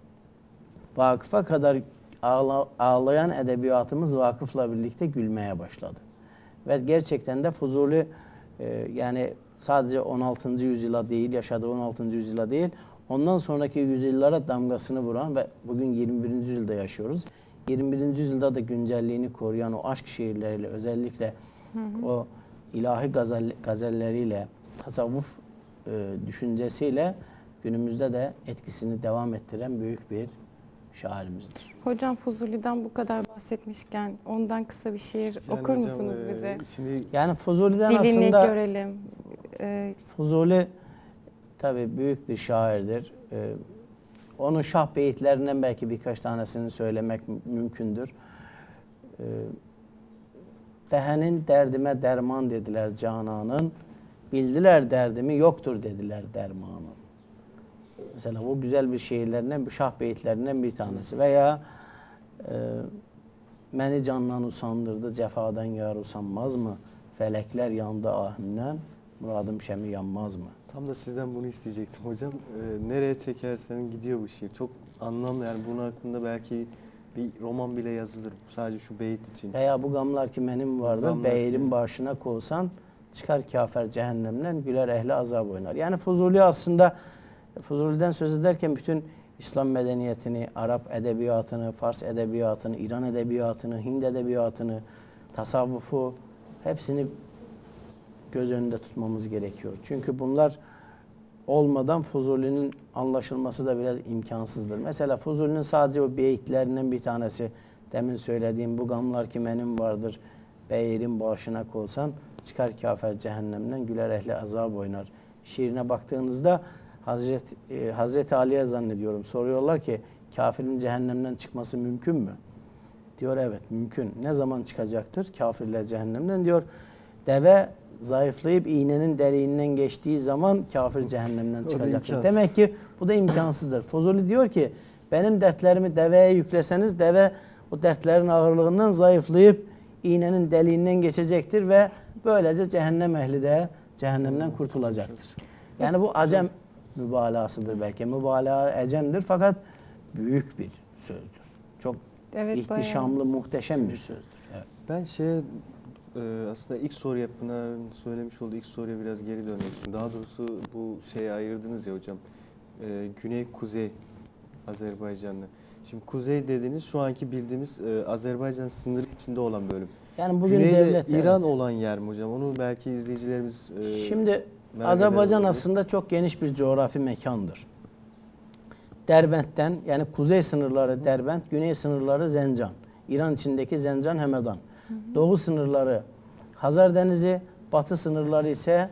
vakıfa kadar ağla, ağlayan edebiyatımız vakıfla birlikte gülmeye başladı. Ve gerçekten de Fuzuli e, yani sadece on altıncı yüzyıla değil, yaşadığı on altıncı yüzyıla değil, ondan sonraki yüzyıllara damgasını vuran ve bugün yirmi birinci yüzyılda yaşıyoruz. yirmi birinci yüzyılda da güncelliğini koruyan o aşk şiirleriyle, özellikle hı hı. o ilahi gazel, gazelleriyle, tasavvuf e, düşüncesiyle günümüzde de etkisini devam ettiren büyük bir şairimizdir. Hocam Fuzuli'den bu kadar bahsetmişken ondan kısa bir şiir Yani okur hocam, musunuz e, bize? Şimdi Yani Fuzuli'den Dilini aslında görelim. Ee, Fuzuli tabii büyük bir şairdir. Ee, onun şah beyitlerinden belki birkaç tanesini söylemek mümkündür. Ee, Dehenin derdime derman dediler cananın, bildiler derdimi yoktur dediler dermanın. Mesela o güzel bir şiirlerinden, şah beyitlerinden bir tanesi. Veya e, məni candan usandırdı, cefadan yar usanmaz mı? Felekler yandı ahimden, muradım şemi yanmaz mı? tam da sizden bunu isteyecektim hocam. Ee, nereye çekersen gidiyor bu şiir. Çok anlamlı, yani bunun hakkında belki bir roman bile yazılır sadece şu beyit için. Veya bu gamlar ki benim vardı, beyirin başına kovsan, çıkar kafir cehennemden, güler ehli azab oynar. Yani Fuzuli aslında, Fuzuli'den söz ederken bütün İslam medeniyetini, Arap edebiyatını, Fars edebiyatını, İran edebiyatını, Hind edebiyatını, tasavvufu hepsini göz önünde tutmamız gerekiyor. Çünkü bunlar olmadan Fuzuli'nin anlaşılması da biraz imkansızdır. Mesela Fuzuli'nin sadece o beyitlerinden bir tanesi, demin söylediğim bu gamlar ki benim vardır, beyirin başına kolsan, çıkar kafir cehennemden, güler ehli azab oynar. Şiirine baktığınızda Hazreti, e, Hazreti Ali'ye zannediyorum soruyorlar ki kafirin cehennemden çıkması mümkün mü? Diyor evet mümkün. Ne zaman çıkacaktır? Kafirler cehennemden diyor. Deve zayıflayıp iğnenin deliğinden geçtiği zaman kafir cehennemden çıkacaktır. Demek ki bu da imkansızdır. Fuzuli diyor ki benim dertlerimi deveye yükleseniz deve o dertlerin ağırlığından zayıflayıp iğnenin deliğinden geçecektir ve böylece cehennem ehli de cehennemden kurtulacaktır. Yani bu acem mübalağasıdır belki. Mübalağa ecemdir fakat büyük bir sözdür. Çok evet, ihtişamlı, bayağı muhteşem bir sözdür. Evet. Ben şey aslında ilk soruya, Pınar'ın söylemiş olduğu ilk soruya biraz geri dönmek istiyorum. Daha doğrusu bu şeye ayırdınız ya hocam. Güney, Kuzey Azerbaycan'la. Şimdi Kuzey dediğiniz şu anki bildiğimiz Azerbaycan sınırı içinde olan bölüm. Yani bugün Güneyde devlet, İran evet. olan yer mi hocam? Onu belki izleyicilerimiz Şimdi Azerbaycan aslında çok geniş bir coğrafi mekandır. Derbent'ten, yani kuzey sınırları Derbent, güney sınırları Zencan. İran içindeki Zencan Hemedan. Hı hı. Doğu sınırları Hazar Denizi, batı sınırları ise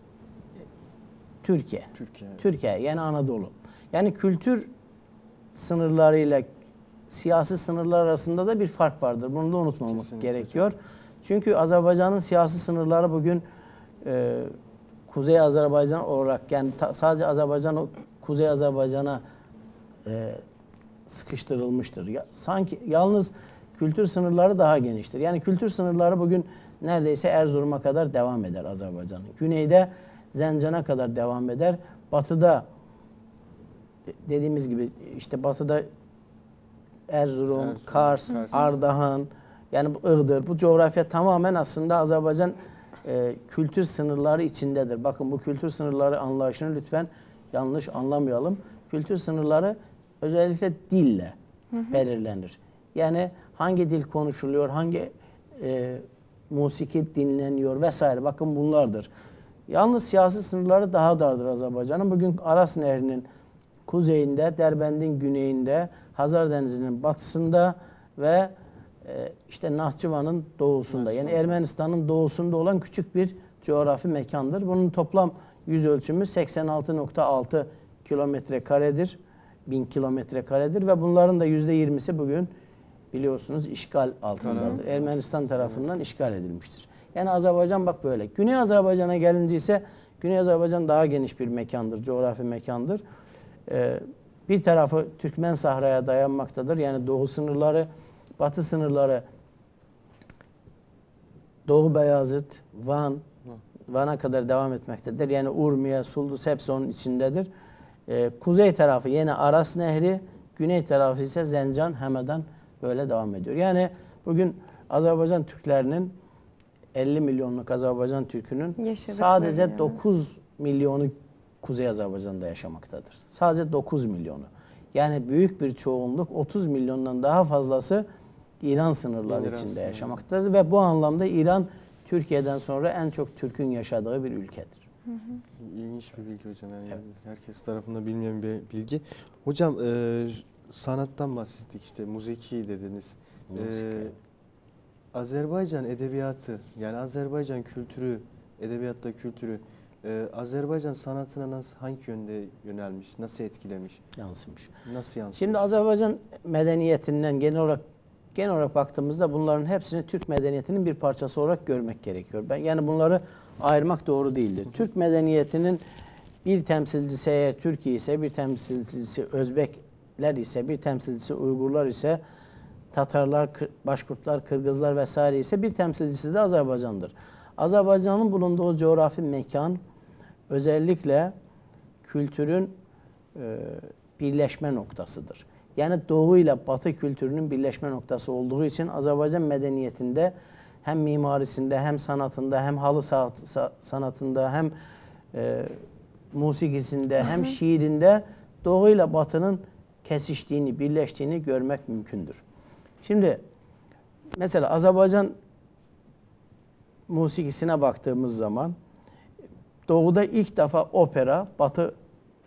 Türkiye. Türkiye. Türkiye yani Anadolu. Yani kültür sınırlarıyla siyasi sınırlar arasında da bir fark vardır. Bunu da unutmamak Kesinlikle gerekiyor. Hocam. Çünkü Azerbaycan'ın siyasi sınırları bugün e, Kuzey Azerbaycan olarak, yani ta, sadece Azerbaycan Kuzey Azerbaycan'a e, sıkıştırılmıştır. Ya, sanki yalnız kültür sınırları daha geniştir. Yani kültür sınırları bugün neredeyse Erzurum'a kadar devam eder Azerbaycan'ın. Güneyde Zencan'a kadar devam eder. Batıda dediğimiz gibi işte batıda Erzurum, Erzurum Kars, Kars, Ardahan, yani bu Iğdır, bu coğrafya tamamen aslında Azerbaycan e, kültür sınırları içindedir. Bakın bu kültür sınırları anlayışını lütfen yanlış anlamayalım. Kültür sınırları özellikle dille hı hı. belirlenir. Yani hangi dil konuşuluyor, hangi e, musiki dinleniyor vesaire. Bakın bunlardır. Yalnız siyasi sınırları daha dardır Azerbaycan'ın. Bugün Aras Nehri'nin kuzeyinde, Derbent'in güneyinde, Hazar Denizi'nin batısında ve e, işte Nahçıvan'ın doğusunda, yani Ermenistan'ın doğusunda olan küçük bir coğrafi mekandır. Bunun toplam yüz ölçümü seksen altı nokta altı kilometre karedir, bin kilometre karedir ve bunların da yüzde yirmisi bugün biliyorsunuz işgal altındadır. Ermenistan tarafından evet. işgal edilmiştir. Yani Azerbaycan bak böyle. Güney Azerbaycan'a gelince ise Güney Azerbaycan daha geniş bir mekandır, coğrafi mekandır. Ee, bir tarafı Türkmen Sahra'ya dayanmaktadır. Yani doğu sınırları, batı sınırları Doğu Beyazıt, Van, Van'a kadar devam etmektedir. Yani Urmiye, Suldus hepsi onun içindedir. Ee, kuzey tarafı yine Aras Nehri, güney tarafı ise Zencan, Hemedan böyle devam ediyor. Yani bugün Azerbaycan Türklerinin elli milyonluk Azerbaycan Türk'ünün sadece yani. dokuz milyonu Kuzey Azerbaycan'da yaşamaktadır. Sadece dokuz milyonu. Yani büyük bir çoğunluk, otuz milyondan daha fazlası İran sınırları İran içinde sınırı. yaşamaktadır ve bu anlamda İran Türkiye'den sonra en çok Türk'ün yaşadığı bir ülkedir. Hı hı. İlginç bir bilgi hocam. Yani evet. Herkes tarafından bilmeyen bir bilgi. Hocam e, sanattan bahsettik, işte musiki dediniz. Musiki. E, Azerbaycan edebiyatı, yani Azerbaycan kültürü, edebiyatta kültürü e, Azerbaycan sanatına nasıl, hangi yönde yönelmiş, nasıl etkilemiş, Yansımış. nasıl yansımış? Şimdi Azerbaycan medeniyetinden genel olarak genel olarak baktığımızda bunların hepsini Türk medeniyetinin bir parçası olarak görmek gerekiyor. Ben yani bunları ayırmak doğru değildir. Türk medeniyetinin bir temsilcisi eğer Türkiye ise, bir temsilcisi Özbekler ise, bir temsilcisi Uygurlar ise, Tatarlar, Başkurtlar, Kırgızlar vesaire ise bir temsilcisi de Azerbaycan'dır. Azerbaycan'ın bulunduğu coğrafi mekan özellikle kültürün e, birleşme noktasıdır. Yani Doğu ile Batı kültürünün birleşme noktası olduğu için Azerbaycan medeniyetinde hem mimarisinde, hem sanatında, hem halı sanatında, hem e, musikisinde, hem şiirinde Doğu ile Batı'nın kesiştiğini, birleştiğini görmek mümkündür. Şimdi mesela Azerbaycan musikisine baktığımız zaman Doğu'da ilk defa opera, Batı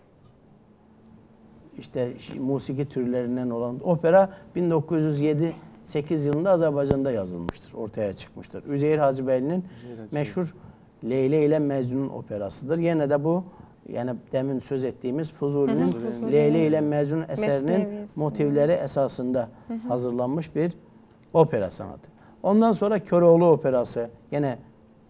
işte musiki türlerinden olan opera bin dokuz yüz yedi sekiz yılında Azerbaycan'da yazılmıştır, ortaya çıkmıştır. Üzeyir Hacıbeyli'nin meşhur Leyla ile Mecnun operasıdır. Yine de bu yani demin söz ettiğimiz Fuzuli'nin Leyla ile Mecnun eserinin Mesnevisi. motivleri esasında hı hı. hazırlanmış bir opera sanatı. Ondan sonra Köroğlu operası yine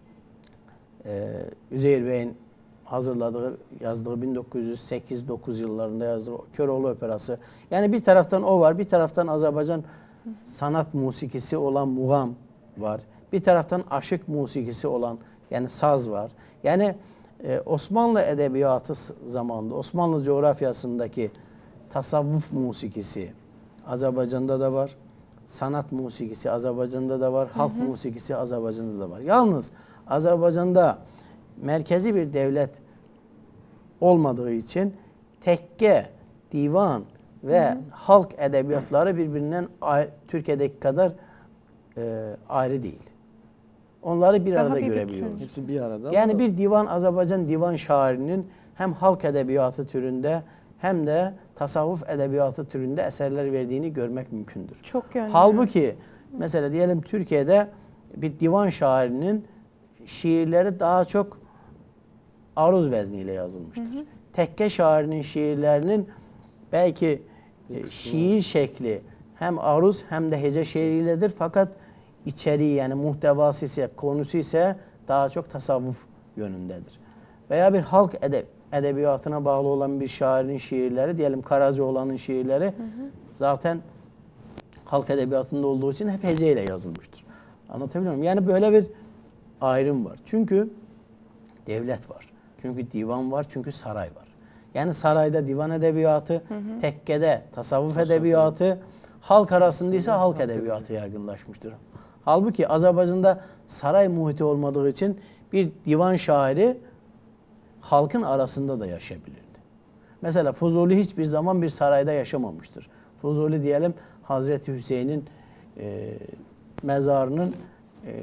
e, Üzeyir Bey'in hazırladığı, yazdığı bin dokuz yüz sekiz dokuz yıllarında yazdığı Köroğlu operası. Yani bir taraftan o var, bir taraftan Azerbaycan sanat musikisi olan mugam var. Bir taraftan aşık musikisi olan yani saz var. Yani e, Osmanlı edebiyatı zamanında, Osmanlı coğrafyasındaki tasavvuf musikisi Azerbaycan'da da var. Sanat musikisi Azerbaycan'da da var. Halk hı hı. musikisi Azerbaycan'da da var. Yalnız Azerbaycan'da merkezi bir devlet olmadığı için tekke, divan ve hı hı. halk edebiyatları birbirinden Türkiye'deki kadar e, ayrı değil. Onları bir Daha arada bir görebiliyoruz. Hepsi bir arada. Yani bir divan, Azerbaycan divan şairinin hem halk edebiyatı türünde hem de tasavvuf edebiyatı türünde eserler verdiğini görmek mümkündür. Çok yönlü. Halbuki mesela diyelim Türkiye'de bir divan şairinin şiirleri daha çok aruz vezniyle yazılmıştır. Hı hı. Tekke şairinin şiirlerinin belki e, şiir şekli hem aruz hem de hece şiiriyledir fakat içeriği yani muhtevası ise, konusu ise daha çok tasavvuf yönündedir. Veya bir halk edeb edebiyatına bağlı olan bir şairin şiirleri, diyelim Karacaoğlan'ın şiirleri hı hı. zaten halk edebiyatında olduğu için hep heceyle yazılmıştır. Anlatabiliyor muyum? Yani böyle bir ayrım var. Çünkü devlet var. Çünkü divan var. Çünkü saray var. Yani sarayda divan edebiyatı, hı hı. tekkede tasavvuf, tasavvuf edebiyatı, halk arasında ise halk edebiyatı yaygınlaşmıştır. Halbuki Azerbaycan'da saray muhiti olmadığı için bir divan şairi halkın arasında da yaşayabilirdi. Mesela Fuzuli hiçbir zaman bir sarayda yaşamamıştır. Fuzuli diyelim Hazreti Hüseyin'in e, mezarının e,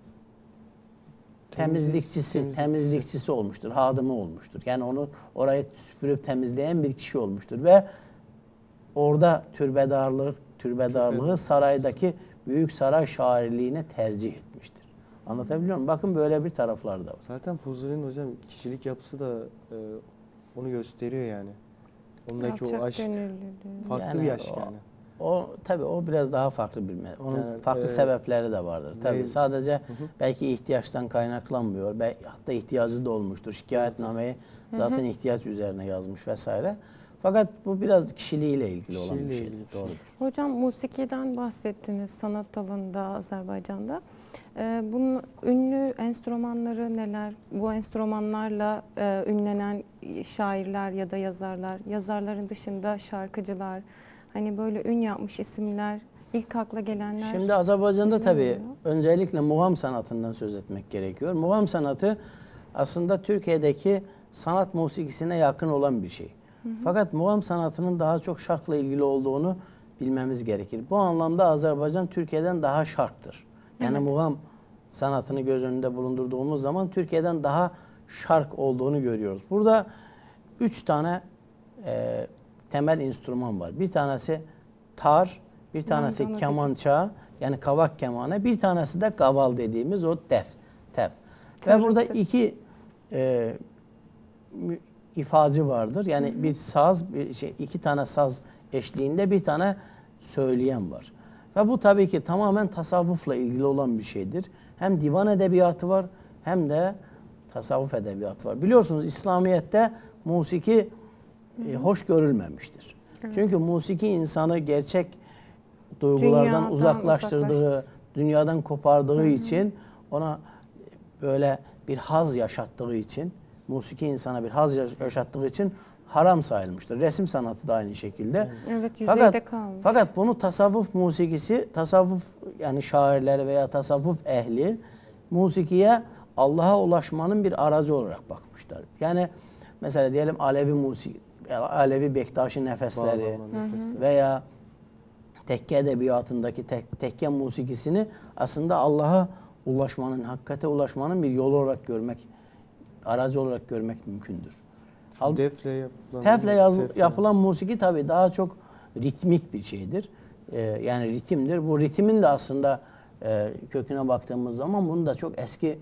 temizlikçisi, temizlikçisi, temizlikçisi olmuştur, hadımı olmuştur. Yani onu orayı süpürüp temizleyen bir kişi olmuştur ve orada türbedarlığı, türbedarlığı saraydaki büyük saray şairliğine tercih etmiştir. Anlatabiliyor muyum? Bakın böyle bir tarafları da var. Zaten Fuzuli'nin hocam kişilik yapısı da e, onu gösteriyor yani. Ondaki Alçak o aşk gönüllülüğü. farklı Yani bir aşk o, yani. O tabii o biraz daha farklı bir me- Onun Yani, farklı e, sebepleri de vardır. Tabii değil. sadece Hı hı. belki ihtiyaçtan kaynaklanmıyor. Belki hatta ihtiyacı da olmuştur. Şikayetnameyi zaten ihtiyaç üzerine yazmış vesaire. Fakat bu biraz kişiliğiyle ilgili olan bir Kişiliğiyle şey. ilgili bir şey. Doğrudur. Hocam musikiden bahsettiniz sanat dalında Azerbaycan'da. Ee, bunun ünlü enstrümanları neler? Bu enstrümanlarla e, ünlenen şairler ya da yazarlar, yazarların dışında şarkıcılar, hani böyle ün yapmış isimler, ilk akla gelenler. Şimdi Azerbaycan'da ne tabii oluyor? öncelikle mugam sanatından söz etmek gerekiyor. Mugam sanatı aslında Türkiye'deki sanat musikisine yakın olan bir şey. Hı hı. Fakat mugam sanatının daha çok şarkla ilgili olduğunu bilmemiz gerekir. Bu anlamda Azerbaycan Türkiye'den daha şarktır. Yani Evet. mugam sanatını göz önünde bulundurduğumuz zaman Türkiye'den daha şark olduğunu görüyoruz. Burada üç tane e, temel enstrüman var. Bir tanesi tar, bir tanesi Mandana kemança, yani kavak kemanı, bir tanesi de gaval dediğimiz o def, tef. Ve Tırın burada sesi. iki e, mü- ifacı vardır. Yani Hı hı. bir saz, bir şey, iki tane saz eşliğinde bir tane söyleyen var. Ve bu tabii ki tamamen tasavvufla ilgili olan bir şeydir. Hem divan edebiyatı var hem de tasavvuf edebiyatı var. Biliyorsunuz İslamiyet'te musiki e, hoş görülmemiştir. Evet. Çünkü musiki insanı gerçek duygulardan Dünyadan uzaklaştırdığı, uzaklaştır. dünyadan kopardığı için, ona böyle bir haz yaşattığı için, musiki insana bir haz yaş- yaşattığı için haram sayılmıştır. Resim sanatı da aynı şekilde. Evet, yüzeyde Fakat, kalmış. fakat bunu tasavvuf musikisi, tasavvuf yani şairleri veya tasavvuf ehli musikiye Allah'a ulaşmanın bir aracı olarak bakmışlar. Yani mesela diyelim Alevi musiki, Alevi Bektaşi nefesleri Bağlama nefesleri. veya tekke edebiyatındaki tek, tekke musikisini aslında Allah'a ulaşmanın, hakikate ulaşmanın bir yolu olarak görmek, aracı olarak görmek mümkündür. Hal- Defle yapılan. Tefle yaz- defle. yapılan musiki tabii daha çok ritmik bir şeydir. Ee, yani ritimdir. Bu ritmin de aslında e, köküne baktığımız zaman bunu da çok eski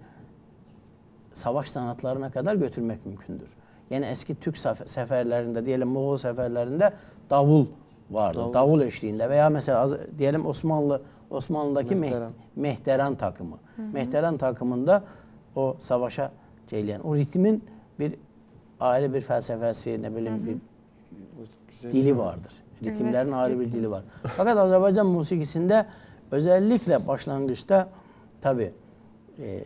savaş sanatlarına kadar götürmek mümkündür. Yani eski Türk sef- seferlerinde, diyelim Moğol seferlerinde davul vardı. Davul. Davul, eşliğinde veya mesela az- diyelim Osmanlı Osmanlı'daki Mehteran. mehteran, mehteran takımı. Mehteran takımında o savaşa ceyleyen, o ritmin bir ayrı bir felsefesi, ne bileyim bir Güzel. dili vardır. Ritimlerin Evet, ayrı bir ritim. dili var. Fakat Azerbaycan musikisinde özellikle başlangıçta tabii e,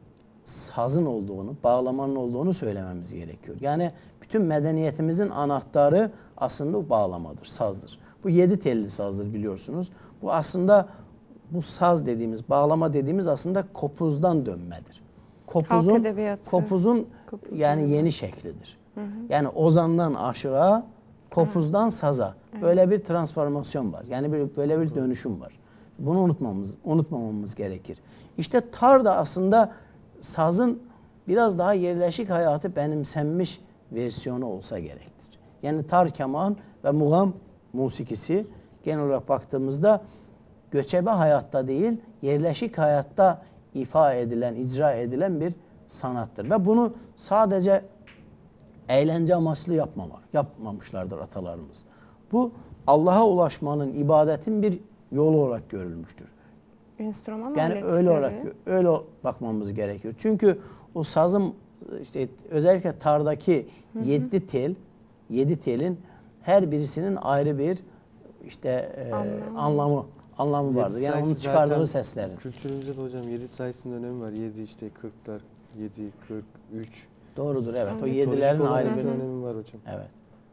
sazın olduğunu, bağlamanın olduğunu söylememiz gerekiyor. Yani bütün medeniyetimizin anahtarı aslında o bağlamadır, sazdır. Bu yedi telli sazdır biliyorsunuz. Bu aslında bu saz dediğimiz, bağlama dediğimiz aslında kopuzdan dönmedir. Kopuzun, edebiyatı. kopuzun Kopuzun, yani evet. yeni şeklidir. Yani ozandan aşığa, kopuzdan saza böyle bir transformasyon var. Yani bir, böyle bir dönüşüm var. Bunu unutmamamız, unutmamamız gerekir. İşte tar da aslında sazın biraz daha yerleşik hayatı benimsenmiş versiyonu olsa gerektir. Yani tar keman ve mugam musikisi genel olarak baktığımızda göçebe hayatta değil, yerleşik hayatta ifa edilen, icra edilen bir sanattır. Ve bunu sadece eğlence amaçlı yapmama, yapmamışlardır atalarımız. Bu Allah'a ulaşmanın, ibadetin bir yolu olarak görülmüştür. Enstrüman Yani aletleri. öyle olarak öyle bakmamız gerekiyor. Çünkü o sazın işte özellikle tardaki yedi tel, yedi telin her birisinin ayrı bir işte e, Anlamı. anlamı anlamı Yedi vardır. Yani onun sayısı çıkardığı zaten seslerin. Kültürümüzde de hocam yedi sayısının önemi var. yedi işte kırklar, yedi, kırk, üç. Doğrudur evet. O Evet. yedilerin Mitolojik ayrı olarak bir da önemi var hocam. evet.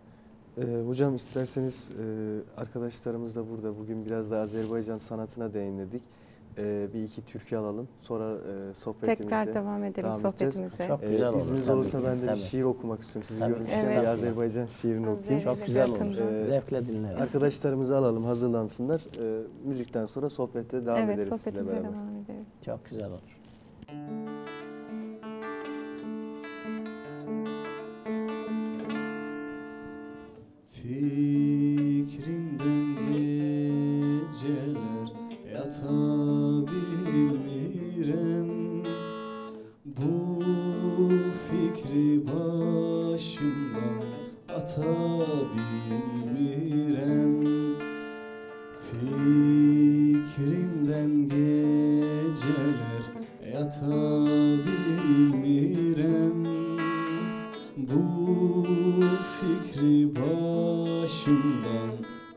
Ee, hocam isterseniz e, arkadaşlarımız da burada. Bugün biraz da Azerbaycan sanatına değindik. Ee, bir iki türkü alalım. Sonra e, sohbetimizde Tekrar devam edelim devam edeceğiz. sohbetimize. Çok Ee, güzel olur. İzniniz Tabii olursa ki, ben de tabii. bir şiir okumak istiyorum. Sizi Tabii. görmüşken Evet. bir Azerbaycan şiirini okuyayım. Çok güzel olur. Edebiyatından. Zevkle dinleriz. Arkadaşlarımızı alalım, hazırlansınlar. Ee, müzikten sonra sohbette devam Evet, ederiz sizle sohbetimize beraber. devam edelim. Çok güzel olur. Fikrimden geceler yatabilmirem. Bu fikri başımdan atabilmirem. Fikrimden geceler yatabilmirem. Bu fikri başımdan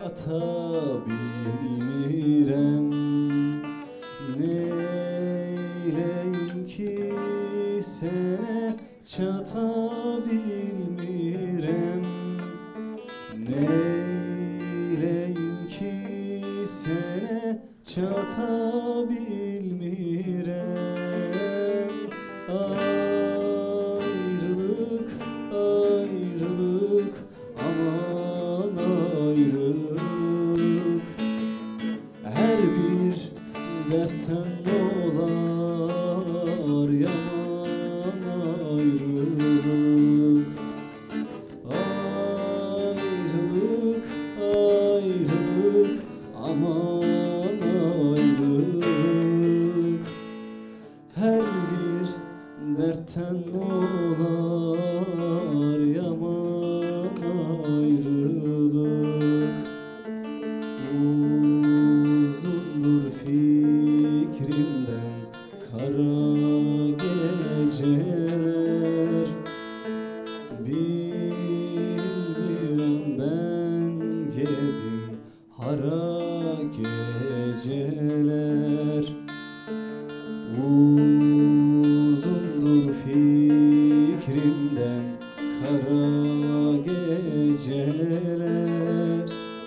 çata bilmirəm. Neyleyim ki sene çata bilmirəm. Neyleyim ki sene çata bilmirəm. Ayrılık, ayrılık, aman ayrılık. Her bir dertten olar yaman ayrılık. Ayrılık, ayrılık, aman ayrılık. Her bir dertten olar yaman ayrılık. Uzundur fikrimden kara geceler. Bilmirəm ben gedim hara geceler. Uzundur fikrimden kara geceler.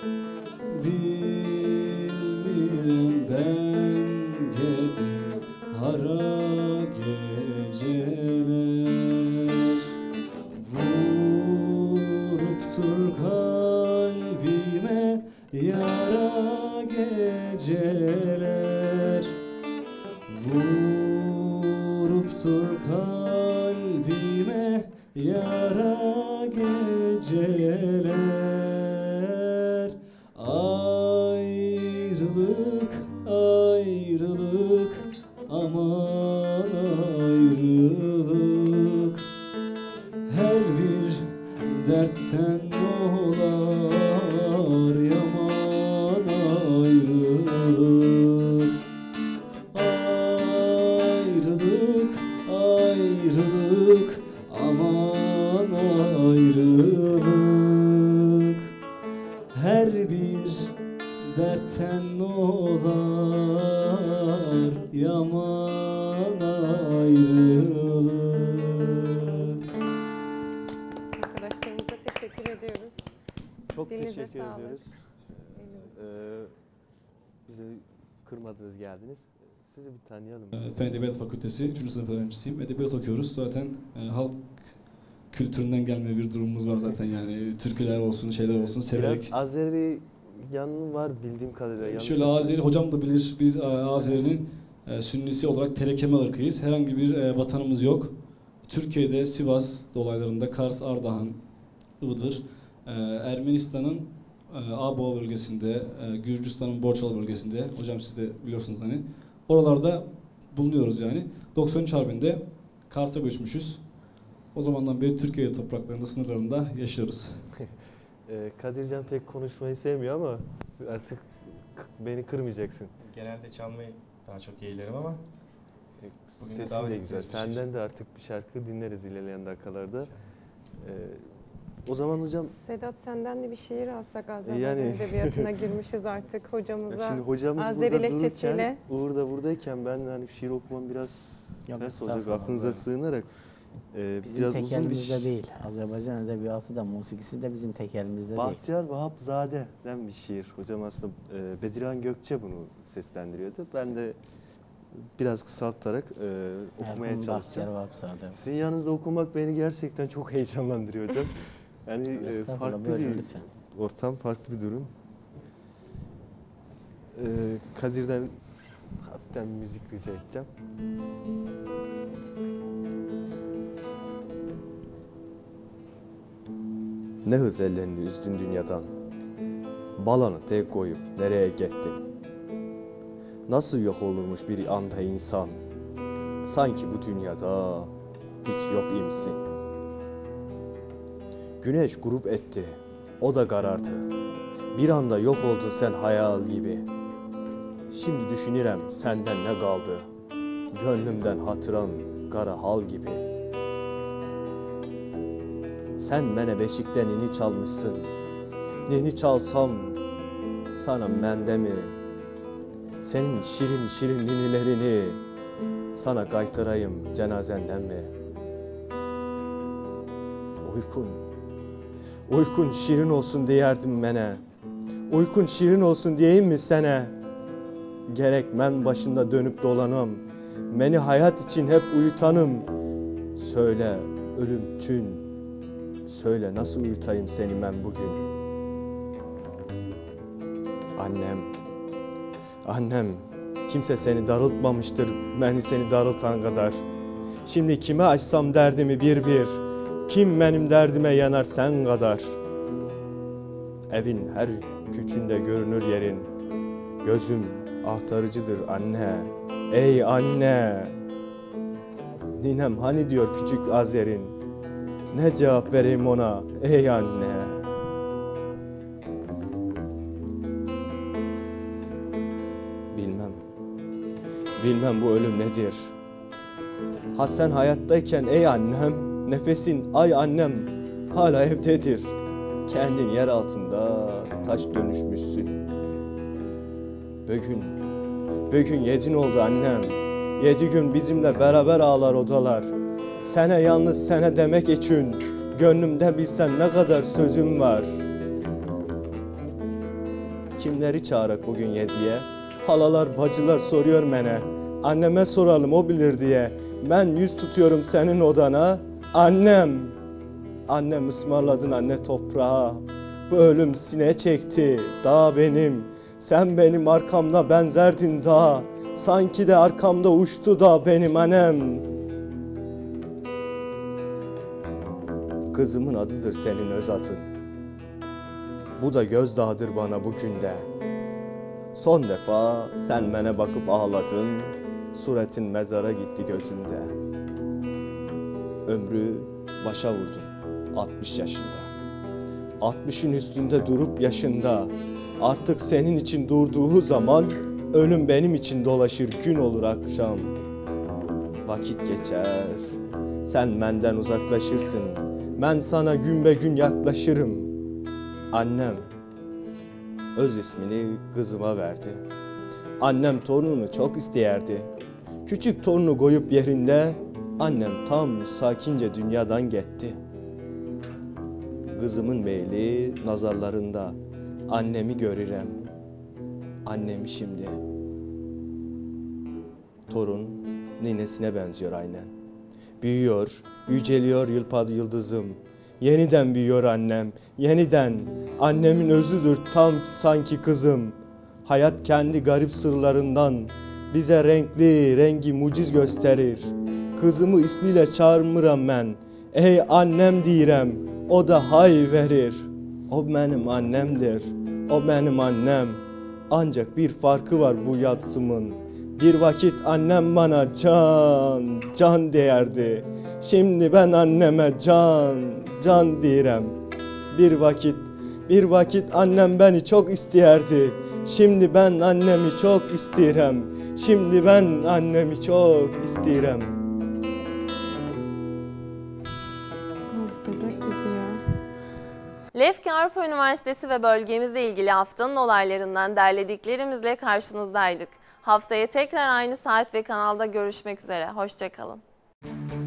Bilmirəm ben gedim hara geceler. Vuruptur kalbime yara geceler. Vuruptur kalbime yara geceler. Ayrılık, ayrılık, aman ayrılık. Her bir dertten olar yaman ayrılık. Ayrılık, ayrılık, aman ayrılık. Her bir dertten olar yaman ayrılık. Arkadaşlarımıza teşekkür ediyoruz. Çok Dilinize teşekkür sağlık. ediyoruz. Ee, bizi kırmadınız, geldiniz. Sizi bir tanıyalım. Fen Edebiyat Fakültesi üçüncü sınıf öğrencisiyim. Edebiyat okuyoruz. Zaten e, halk kültüründen gelme bir durumumuz var zaten yani. Türküler olsun, şeyler olsun severek. Biraz Azeri yanı var bildiğim kadarıyla. Yanlış Şöyle mı? Azeri, hocam da bilir, biz e, Azeri'nin e, Sünnisi olarak terekeme ırkıyız. Herhangi bir e, vatanımız yok. Türkiye'de Sivas dolaylarında Kars, Ardahan, Iğdır, e, Ermenistan'ın e, Ağbaba bölgesinde, e, Gürcistan'ın Borçalı bölgesinde, hocam siz de biliyorsunuz hani, oralarda bulunuyoruz yani. doksan üç Harbi'nde Kars'a göçmüşüz. O zamandan beri Türkiye topraklarında, sınırlarında yaşıyoruz. Ee, Kadircan pek konuşmayı sevmiyor ama artık k- beni kırmayacaksın. Genelde çalmayı daha çok yeğlerim ama bugün de Sesin davet de ettiniz güzel. bir şey. Senden de artık bir şarkı dinleriz ilerleyen dakikalarda. Ee, o zaman hocam Sedat senden de bir şiir alsak Azerbaycan Yani- edebiyatına girmişiz artık ya hocamıza. şimdi hocamız Azeri burada lehçesiyle. dururken, Uğur da buradayken ben hani şiir okumam biraz Yok, ters olacak estağfurullah. aklınıza sığınarak. Ee, Bizim biraz tek uzun bir elimizde şi- değil. Azerbaycan edebiyatı da, musikisi de bizim tek elimizde değil. Bahtiyar Vahapzade'den bir şiir. Hocam aslında e, Bedirhan Gökçe bunu seslendiriyordu. Ben de biraz kısaltarak e, okumaya Merhum Bahtiyar çalışacağım. Vahapzade. Sizin yanınızda okumak beni gerçekten çok heyecanlandırıyor hocam. Yani e, Estağfurullah, farklı buyurun bir lütfen. ortam, farklı bir durum. E, Kadir'den hafiften bir müzik rica edeceğim. Ne hız ellerini üzdün dünyadan, balanı tek koyup nereye gittin? Nasıl yok olurmuş bir anda insan, sanki bu dünyada hiç yok imişsin. Güneş grup etti, o da karardı. Bir anda yok oldun sen hayal gibi. Şimdi düşünürem senden ne kaldı, gönlümden hatıran kara hal gibi. Sen mene beşikten ini çalmışsın, neni çalsam sana mende mi? Senin şirin şirin ninilerini sana kaytarayım cenazenden mi? Uykun, uykun şirin olsun diyerdim mene. Uykun şirin olsun diyeyim mi sene? Gerek men başında dönüp dolanım, beni hayat için hep uyutanım. Söyle ölüm tün, söyle nasıl uyutayım seni ben bugün? Annem, annem, kimse seni darıltmamıştır beni seni darıltan kadar. Şimdi kime açsam derdimi bir bir, kim benim derdime yanar sen kadar. Evin her küçüğünde görünür yerin, gözüm ahtarıcıdır anne, ey anne. Ninem hani diyor küçük Azer'in, ne cevap vereyim ona ey anne. Bilmem, bilmem bu ölüm nedir. Ha sen hayattayken ey annem, nefesin ay annem hala evdedir. Kendin yer altında taş dönüşmüşsün. Bugün, bugün yedin oldu annem. Yedi gün bizimle beraber ağlar odalar. Sene yalnız sene demek için gönlümde bilsen ne kadar sözüm var. Kimleri çağırak bugün yediye? Halalar, bacılar soruyor mene. Anneme soralım o bilir diye. Ben yüz tutuyorum senin odana. Annem, annem ısmarladın anne toprağa. Bu ölüm sine çekti, dağ benim. Sen benim arkamda benzerdin dağ. Sanki de arkamda uçtu da benim annem. Kızımın adıdır senin öz adın. Bu da gözdağıdır bana bugün de. Son defa sen bana bakıp ağladın, suretin mezara gitti gözümde. Ömrü başa vurdun altmış yaşında. altmışın üstünde durup yaşında. Artık senin için durduğu zaman ölüm benim için dolaşır gün olur akşam. Vakit geçer, sen benden uzaklaşırsın. Ben sana gün be gün yaklaşırım. Annem öz ismini kızıma verdi. Annem torununu çok isteyerdi. Küçük torunu koyup yerinde annem tam sakince dünyadan gitti. Kızımın meyli nazarlarında annemi görürem. Annemi şimdi. Torun ninesine benziyor aynen. Büyüyor, yüceliyor yılpadı yıldızım. Yeniden büyüyor annem, yeniden. Annemin özüdür tam sanki kızım. Hayat kendi garip sırlarından bize renkli, rengi muciz gösterir. Kızımı ismiyle çağırmıram ben. Ey annem diyirem, o da hay verir. O benim annemdir, o benim annem. Ancak bir farkı var bu yatsımın. Bir vakit annem bana can, can derdi. Şimdi ben anneme can, can diyirem. Bir vakit, bir vakit annem beni çok isteyerdi. Şimdi ben annemi çok isteyirem. Şimdi ben annemi çok isteyirem. Anlatacak bizi ya. Lefke Avrupa Üniversitesi ve bölgemizle ilgili haftanın olaylarından derlediklerimizle karşınızdaydık. Haftaya tekrar aynı saat ve kanalda görüşmek üzere. Hoşça kalın.